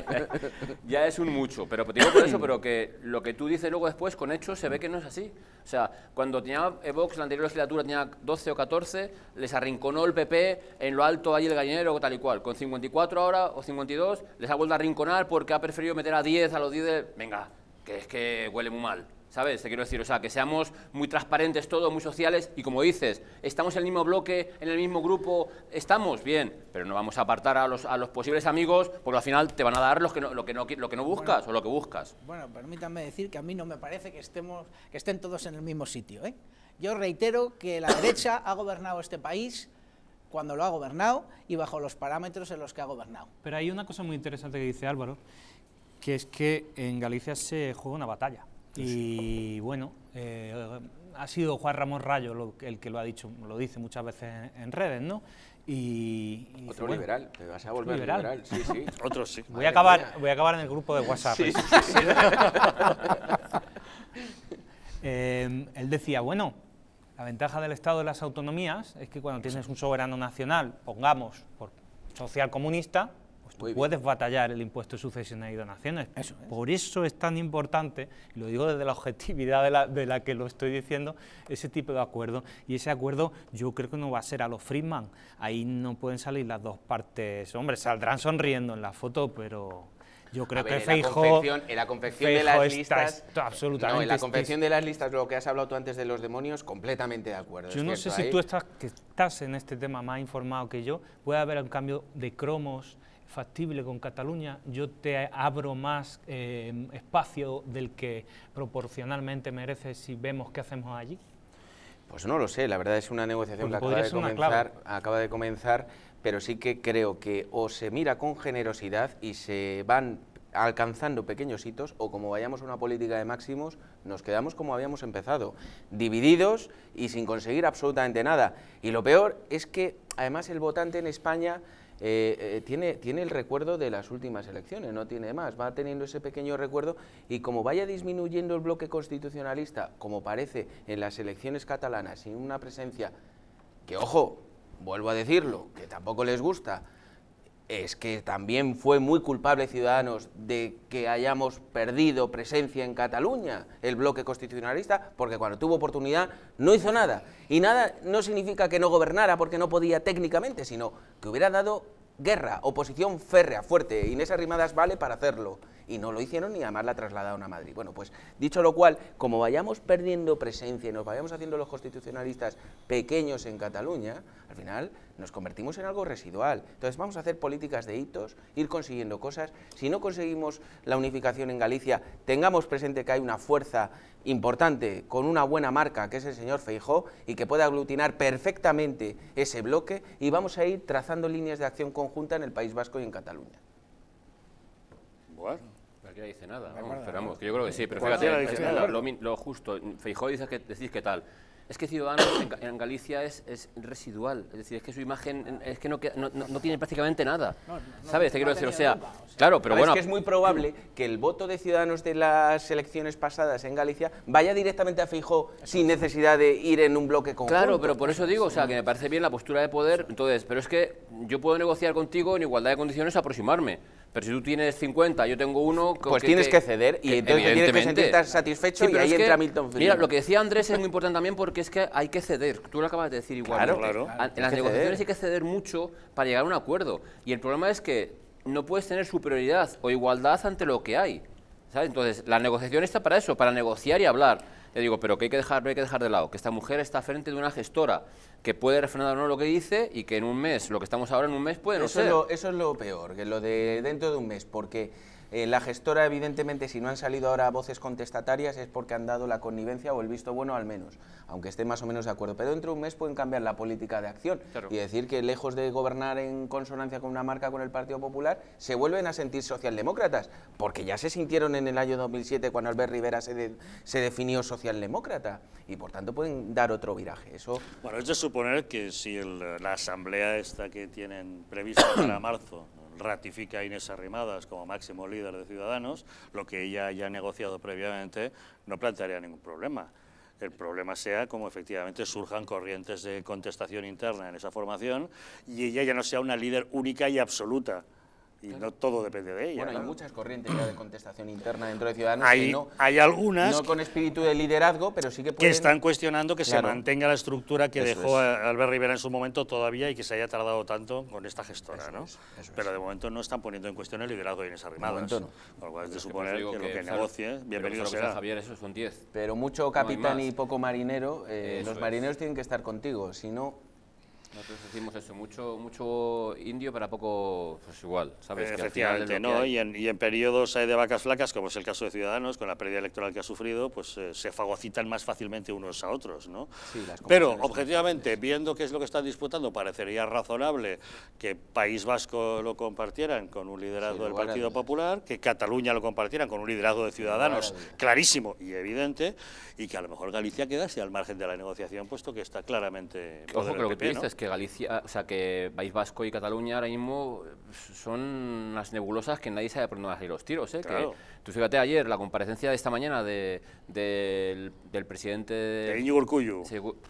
Ya es un mucho, pero te digo por eso, pero que lo que tú dices luego después con hechos se ve que no es así. O sea, cuando tenía Vox, la anterior legislatura tenía 12 o 14, les arrinconó el PP en lo alto ahí el gallinero, tal y cual. Con 54 ahora, o 52, les ha vuelto a arrinconar porque ha preferido meter a 10, a los 10 de... Venga, que es que huele muy mal, ¿sabes? Te quiero decir, o sea, que seamos muy transparentes todos, muy sociales, y como dices, estamos en el mismo bloque, en el mismo grupo, estamos bien, pero no vamos a apartar a los posibles amigos, porque al final te van a dar lo que no buscas, o lo que buscas. Bueno, permítanme decir que a mí no me parece que estén todos en el mismo sitio, ¿eh? Yo reitero que la derecha ha gobernado este país cuando lo ha gobernado y bajo los parámetros en los que ha gobernado. Pero hay una cosa muy interesante que dice Álvaro, que es que en Galicia se juega una batalla. Y bueno, ha sido Juan Ramón Rayo el que lo ha dicho, lo dice muchas veces en redes, ¿no? Otro liberal, te vas a volver liberal. Sí, sí. Otro sí. Voy a acabar en el grupo de WhatsApp. Sí. Él decía, bueno, la ventaja del Estado de las autonomías es que cuando tienes un soberano nacional, pongamos, por social comunista, pues tú puedes batallar el impuesto de sucesiones y donaciones. Eso es. Por eso es tan importante, y lo digo desde la objetividad de la que lo estoy diciendo, ese tipo de acuerdo. Y ese acuerdo yo creo que no va a ser a los Friedman. Ahí no pueden salir las dos partes. Hombre, saldrán sonriendo en la foto, pero Yo creo que en la confección de las listas, absolutamente. No, en la confección de las listas, lo que has hablado tú antes de los demonios, completamente de acuerdo. Yo no sé si tú estás en este tema más informado que yo, puede haber un cambio de cromos factible con Cataluña. Yo te abro más espacio del que proporcionalmente mereces si vemos qué hacemos allí. Pues no lo sé, la verdad es una negociación que acaba de comenzar, pero sí que creo que o se mira con generosidad y se van alcanzando pequeños hitos, o como vayamos a una política de máximos, nos quedamos como habíamos empezado, divididos y sin conseguir absolutamente nada. Y lo peor es que, además, el votante en España tiene el recuerdo de las últimas elecciones, no tiene más, va teniendo ese pequeño recuerdo, y como vaya disminuyendo el bloque constitucionalista, como parece en las elecciones catalanas, sin una presencia que, ojo, vuelvo a decirlo, que tampoco les gusta, es que también fue muy culpable Ciudadanos de que hayamos perdido presencia en Cataluña, el bloque constitucionalista, porque cuando tuvo oportunidad no hizo nada. Y nada no significa que no gobernara porque no podía técnicamente, sino que hubiera dado guerra, oposición férrea, fuerte. Inés Arrimadas vale para hacerlo. Y no lo hicieron y además la trasladaron a Madrid. Bueno, pues dicho lo cual, como vayamos perdiendo presencia y nos vayamos haciendo los constitucionalistas pequeños en Cataluña, al final nos convertimos en algo residual. Entonces vamos a hacer políticas de hitos, ir consiguiendo cosas. Si no conseguimos la unificación en Galicia, tengamos presente que hay una fuerza importante con una buena marca, que es el señor Feijóo, y que puede aglutinar perfectamente ese bloque, y vamos a ir trazando líneas de acción conjunta en el País Vasco y en Cataluña. Bueno. Aquí no dice nada, ¿no? Esperamos, que yo creo que sí, pero fíjate, lo justo, Feijóo decís qué tal. Es que Ciudadanos en Galicia es residual, es decir, es que su imagen es que no tiene prácticamente nada, ¿sabes? Te quiero decir, o sea, claro, pero bueno... Es que es muy probable que el voto de Ciudadanos de las elecciones pasadas en Galicia vaya directamente a Feijóo sin necesidad de ir en un bloque conjunto. Claro, pero por eso digo, o sea, que me parece bien la postura de poder, entonces, pero es que yo puedo negociar contigo en igualdad de condiciones, aproximarme. Pero si tú tienes 50, yo tengo uno... Pues tienes que ceder y entonces tienes que sentirte satisfecho, sí, y ahí entra Milton Friedman. Mira, lo que decía Andrés es muy importante también porque es que hay que ceder. Tú lo acabas de decir igual. Claro. En las negociaciones hay que ceder mucho para llegar a un acuerdo. Y el problema es que no puedes tener superioridad o igualdad ante lo que hay, ¿sabes? Entonces, la negociación está para eso, para negociar y hablar. Le digo, pero que hay que dejar de lado, que esta mujer está frente de una gestora que puede refrendar o no lo que dice y que en un mes, lo que estamos ahora en un mes puede no ser. Eso es lo peor, que lo de dentro de un mes, porque la gestora, evidentemente, si no han salido ahora voces contestatarias es porque han dado la connivencia o el visto bueno al menos, aunque estén más o menos de acuerdo. Pero dentro de un mes pueden cambiar la política de acción y decir que, lejos de gobernar en consonancia con una marca con el Partido Popular, se vuelven a sentir socialdemócratas, porque ya se sintieron en el año 2007 cuando Albert Rivera se definió socialdemócrata, y por tanto pueden dar otro viraje. Eso... Bueno, es de suponer que si la asamblea esta que tienen prevista para marzo ratifica a Inés Arrimadas como máximo líder de Ciudadanos, lo que ella haya negociado previamente no plantearía ningún problema. El problema sea como efectivamente surjan corrientes de contestación interna en esa formación y ella ya no sea una líder única y absoluta. Y no todo depende de ella. Bueno, hay muchas corrientes ya de contestación interna dentro de Ciudadanos. Hay algunas no con espíritu de liderazgo, pero sí que pueden... que están cuestionando que se mantenga la estructura que dejó Albert Rivera en su momento todavía y que se haya tardado tanto con esta gestora, ¿no? Pero de momento no están poniendo en cuestión el liderazgo de Inés Arrimadas. De momento no. Lo cual es de suponer que lo que negocie, bienvenido será. Javier, eso son 10. Pero mucho capitán y poco marinero, los marineros tienen que estar contigo, si no... Nosotros decimos eso, mucho indio para poco, pues igual, ¿sabes? Efectivamente, ¿no? Y en periodos de vacas flacas, como es el caso de Ciudadanos, con la pérdida electoral que ha sufrido, pues se fagocitan más fácilmente unos a otros, ¿no? Sí, pero, objetivamente, viendo qué es lo que están disputando, parecería razonable que País Vasco lo compartieran con un liderazgo del Partido Popular, que Cataluña lo compartieran con un liderazgo de Ciudadanos clarísimo y evidente, y que a lo mejor Galicia quedase al margen de la negociación, puesto que está claramente... Ojo, que lo que tú dices, que Galicia, o sea, que País Vasco y Cataluña ahora mismo son unas nebulosas que nadie sabe por dónde van a salir los tiros, ¿eh? Claro. Que, tú fíjate ayer, la comparecencia de esta mañana del presidente... de Íñigo Urkullu.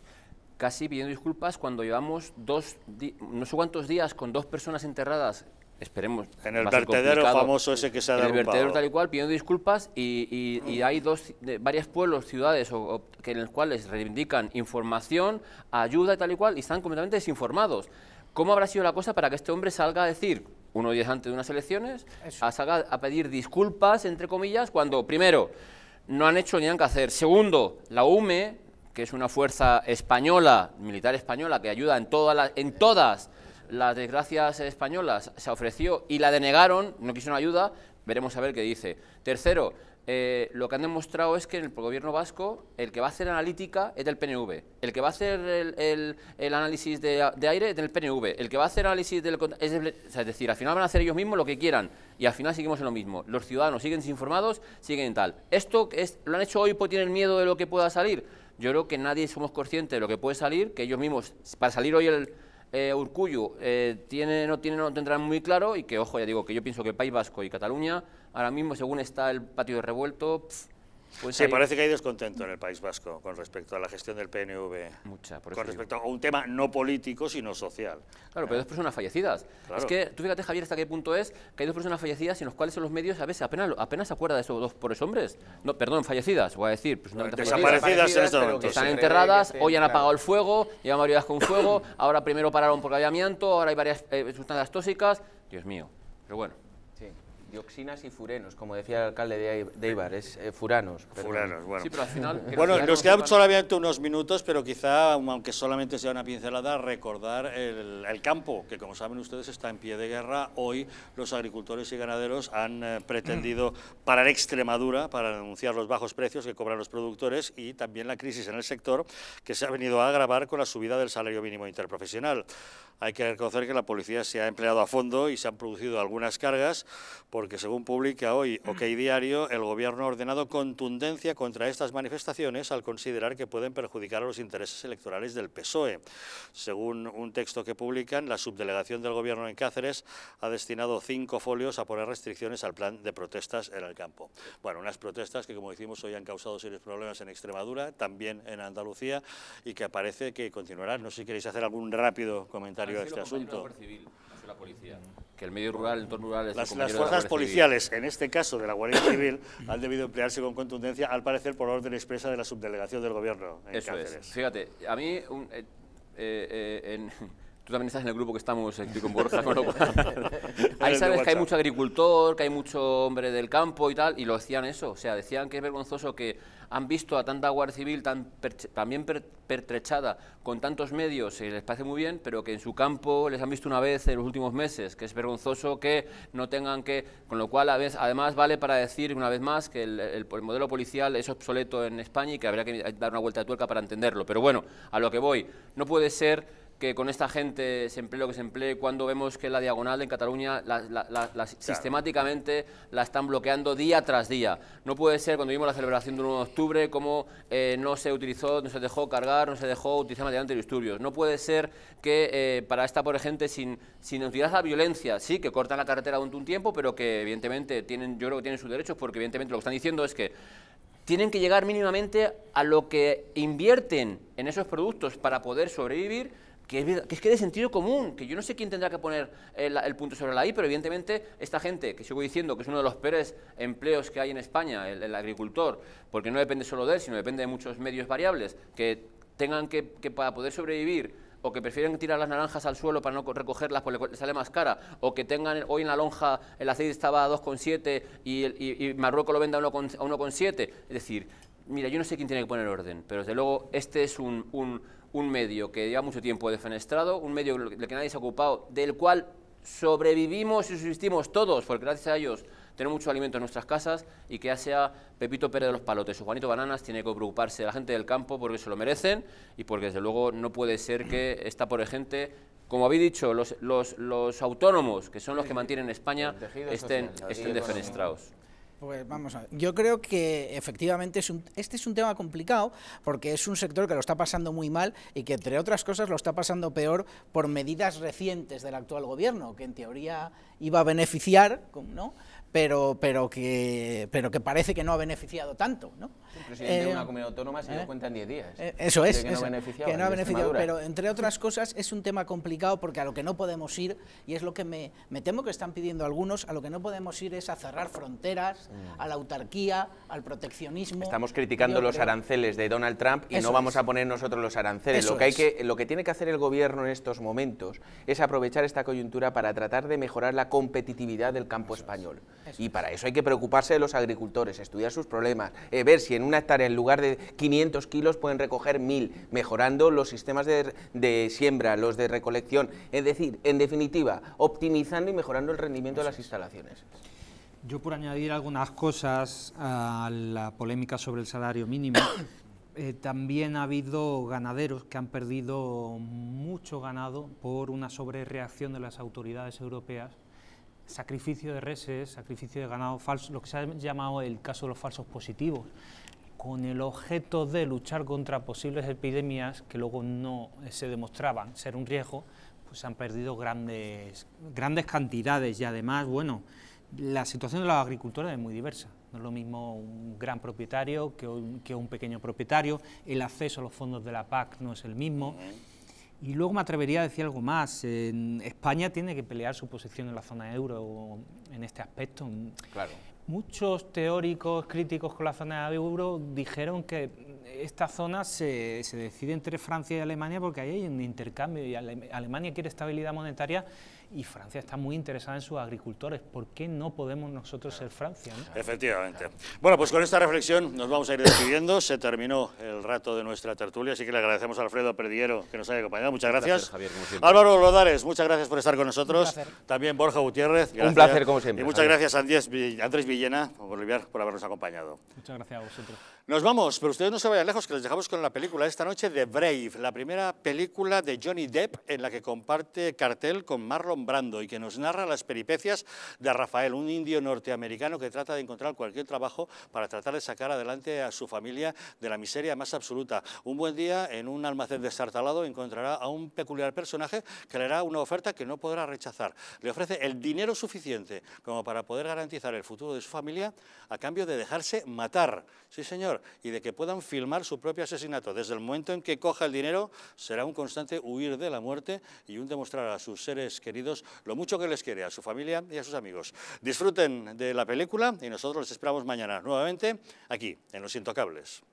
Casi pidiendo disculpas cuando llevamos no sé cuántos días con 2 personas enterradas, esperemos... En el vertedero famoso ese que se ha derrumbado. En el vertedero tal y cual, pidiendo disculpas, y hay varios pueblos, ciudades, en los cuales reivindican información, ayuda y tal y cual, y están completamente desinformados. ¿Cómo habrá sido la cosa para que este hombre salga a decir, unos días antes de unas elecciones, salga a pedir disculpas, entre comillas, cuando, primero, no han hecho ni han que hacer? Segundo, la UME, que es una fuerza española, militar española, que ayuda en todas las desgracias españolas, se ofreció y la denegaron, no quisieron ayuda, veremos a ver qué dice. Tercero, lo que han demostrado es que en el gobierno vasco el que va a hacer analítica es del PNV, el que va a hacer el análisis de aire es del PNV, el que va a hacer análisis es decir, al final van a hacer ellos mismos lo que quieran y al final seguimos en lo mismo. Los ciudadanos siguen desinformados, siguen en tal. ¿Esto lo han hecho hoy porque tienen miedo de lo que pueda salir? Yo creo que nadie somos conscientes de lo que puede salir, que ellos mismos, para salir hoy Urkullu no tendrán muy claro y que, ojo, ya digo, que yo pienso que el País Vasco y Cataluña, ahora mismo, según está el patio de revuelto, pues sí, parece que hay descontento en el País Vasco con respecto a la gestión del PNV, con respecto a un tema no político, sino social. Claro, pero hay 2 personas fallecidas. Claro. Es que, tú fíjate, Javier, hasta qué punto es que hay 2 personas fallecidas en los cuales en los medios a veces apenas se acuerda de esos 2 pobres hombres. No, perdón, fallecidas, voy a decir. Desaparecidas en este momento. Están enterradas, hoy han apagado el fuego, llevan varios días con fuego, ahora primero pararon porque había amianto, ahora hay varias sustancias tóxicas. Dios mío, pero bueno. Dioxinas y furenos, como decía el alcalde de Eibar, es furanos. Furanos, bueno. Sí, pero al final, bueno, nos quedan solamente unos minutos, pero quizá, aunque solamente sea una pincelada, recordar el campo, que como saben ustedes está en pie de guerra. Hoy los agricultores y ganaderos han pretendido parar Extremadura para denunciar los bajos precios que cobran los productores y también la crisis en el sector que se ha venido a agravar con la subida del salario mínimo interprofesional. Hay que reconocer que la policía se ha empleado a fondo y se han producido algunas cargas, porque según publica hoy OK Diario, el Gobierno ha ordenado contundencia contra estas manifestaciones al considerar que pueden perjudicar a los intereses electorales del PSOE. Según un texto que publican, la subdelegación del Gobierno en Cáceres ha destinado 5 folios a poner restricciones al plan de protestas en el campo. Bueno, unas protestas que, como decimos, hoy han causado serios problemas en Extremadura, también en Andalucía, y que parece que continuarán. No sé si queréis hacer algún rápido comentario a este asunto. La policía, que el medio rural, el entorno rural... Las fuerzas policiales, en este caso de la Guardia Civil, han debido emplearse con contundencia, al parecer por orden expresa de la subdelegación del Gobierno en Cáceres. Es. Fíjate, a mí... Tú también estás en el grupo que estamos aquí con Borja, con lo cual... Ahí sabes que hay mucho agricultor, que hay mucho hombre del campo y tal, y lo decían eso, o sea, decían que es vergonzoso que han visto a tanta Guardia Civil también pertrechada con tantos medios, y les parece muy bien, pero que en su campo les han visto una vez en los últimos meses, que es vergonzoso que no tengan que... Con lo cual, además, vale para decir una vez más que el modelo policial es obsoleto en España y que habría que dar una vuelta de tuerca para entenderlo. Pero bueno, a lo que voy, no puede ser que con esta gente se emplee lo que se emplee cuando vemos que la diagonal en Cataluña sistemáticamente la están bloqueando día tras día. No puede ser, cuando vimos la celebración del 1 de octubre, como no se dejó cargar, no se dejó utilizar material antidisturbios. No puede ser que para esta pobre gente sin utilizar la violencia, sí, que cortan la carretera durante un tiempo, pero que evidentemente yo creo que tienen sus derechos, porque evidentemente lo que están diciendo es que tienen que llegar mínimamente a lo que invierten en esos productos para poder sobrevivir, que es que de sentido común, que yo no sé quién tendrá que poner el punto sobre la I, pero evidentemente esta gente, que sigo diciendo que es uno de los peores empleos que hay en España, el agricultor, porque no depende solo de él, sino depende de muchos medios variables, que tengan que para poder sobrevivir, o que prefieren tirar las naranjas al suelo para no recogerlas porque les sale más cara, o que tengan hoy en la lonja el aceite estaba a 2,7 y Marruecos lo vende a 1,7, es decir, mira, yo no sé quién tiene que poner orden, pero desde luego este es un medio que lleva mucho tiempo defenestrado, un medio del que nadie se ha ocupado, del cual sobrevivimos y subsistimos todos, porque gracias a ellos tenemos mucho alimento en nuestras casas, y que ya sea Pepito Pérez de los Palotes o Juanito Bananas, tiene que preocuparse de la gente del campo porque se lo merecen y porque desde luego no puede ser que esta pobre gente, como habéis dicho, los autónomos, que son los que mantienen España, estén defenestrados. Pues vamos a ver. Yo creo que efectivamente este es un tema complicado, porque es un sector que lo está pasando muy mal y que, entre otras cosas, lo está pasando peor por medidas recientes del actual gobierno, que en teoría iba a beneficiar, ¿no? pero que parece que no ha beneficiado tanto, ¿no? El presidente de una comunidad autónoma se dio cuenta en 10 días. Eso es, que no ha beneficiado, pero entre otras cosas es un tema complicado porque a lo que no podemos ir, y es lo que me temo que están pidiendo algunos, a lo que no podemos ir es a cerrar fronteras, a la autarquía, al proteccionismo. Estamos criticando los aranceles de Donald Trump y no vamos a poner nosotros los aranceles. Lo que tiene que hacer el gobierno en estos momentos es aprovechar esta coyuntura para tratar de mejorar la competitividad del campo español. Y para eso hay que preocuparse de los agricultores, estudiar sus problemas, ver si en una hectárea en lugar de 500 kilos pueden recoger 1000, mejorando los sistemas de siembra, los de recolección, es decir, en definitiva, optimizando y mejorando el rendimiento de las instalaciones. Yo, por añadir algunas cosas a la polémica sobre el salario mínimo, también ha habido ganaderos que han perdido mucho ganado por una sobrereacción de las autoridades europeas. Sacrificio de reses, sacrificio de ganado falso, lo que se ha llamado el caso de los falsos positivos, con el objeto de luchar contra posibles epidemias que luego no se demostraban ser un riesgo, pues se han perdido grandes cantidades y además, bueno, la situación de los agricultores es muy diversa. No es lo mismo un gran propietario que un pequeño propietario, el acceso a los fondos de la PAC no es el mismo. Y luego me atrevería a decir algo más. España tiene que pelear su posición en la zona euro en este aspecto. Claro. Muchos teóricos críticos con la zona euro dijeron que esta zona se decide entre Francia y Alemania porque ahí hay un intercambio y Alemania quiere estabilidad monetaria y Francia está muy interesada en sus agricultores. ¿Por qué no podemos nosotros ser Francia, ¿no? Efectivamente. Bueno, pues con esta reflexión nos vamos a ir despidiendo. Se terminó el rato de nuestra tertulia, así que le agradecemos a Alfredo Perdiero que nos haya acompañado. Muchas gracias. Javier, como siempre. Álvaro Lodares, muchas gracias por estar con nosotros. También Borja Gutiérrez. Gracias. Un placer, como siempre. Y muchas gracias a Andrés Villena por habernos acompañado. Muchas gracias a vosotros. Nos vamos, pero ustedes no se vayan lejos, que les dejamos con la película esta noche de Brave, la primera película de Johnny Depp en la que comparte cartel con Marlon Brando y que nos narra las peripecias de Rafael, un indio norteamericano que trata de encontrar cualquier trabajo para tratar de sacar adelante a su familia de la miseria más absoluta. Un buen día, en un almacén destartalado, encontrará a un peculiar personaje que le hará una oferta que no podrá rechazar. Le ofrece el dinero suficiente como para poder garantizar el futuro de su familia a cambio de dejarse matar. Sí, señor, y de que puedan filmar su propio asesinato. Desde el momento en que coja el dinero, será un constante huir de la muerte y un demostrar a sus seres queridos lo mucho que les quiere, a su familia y a sus amigos. Disfruten de la película y nosotros les esperamos mañana nuevamente aquí, en Los Intocables.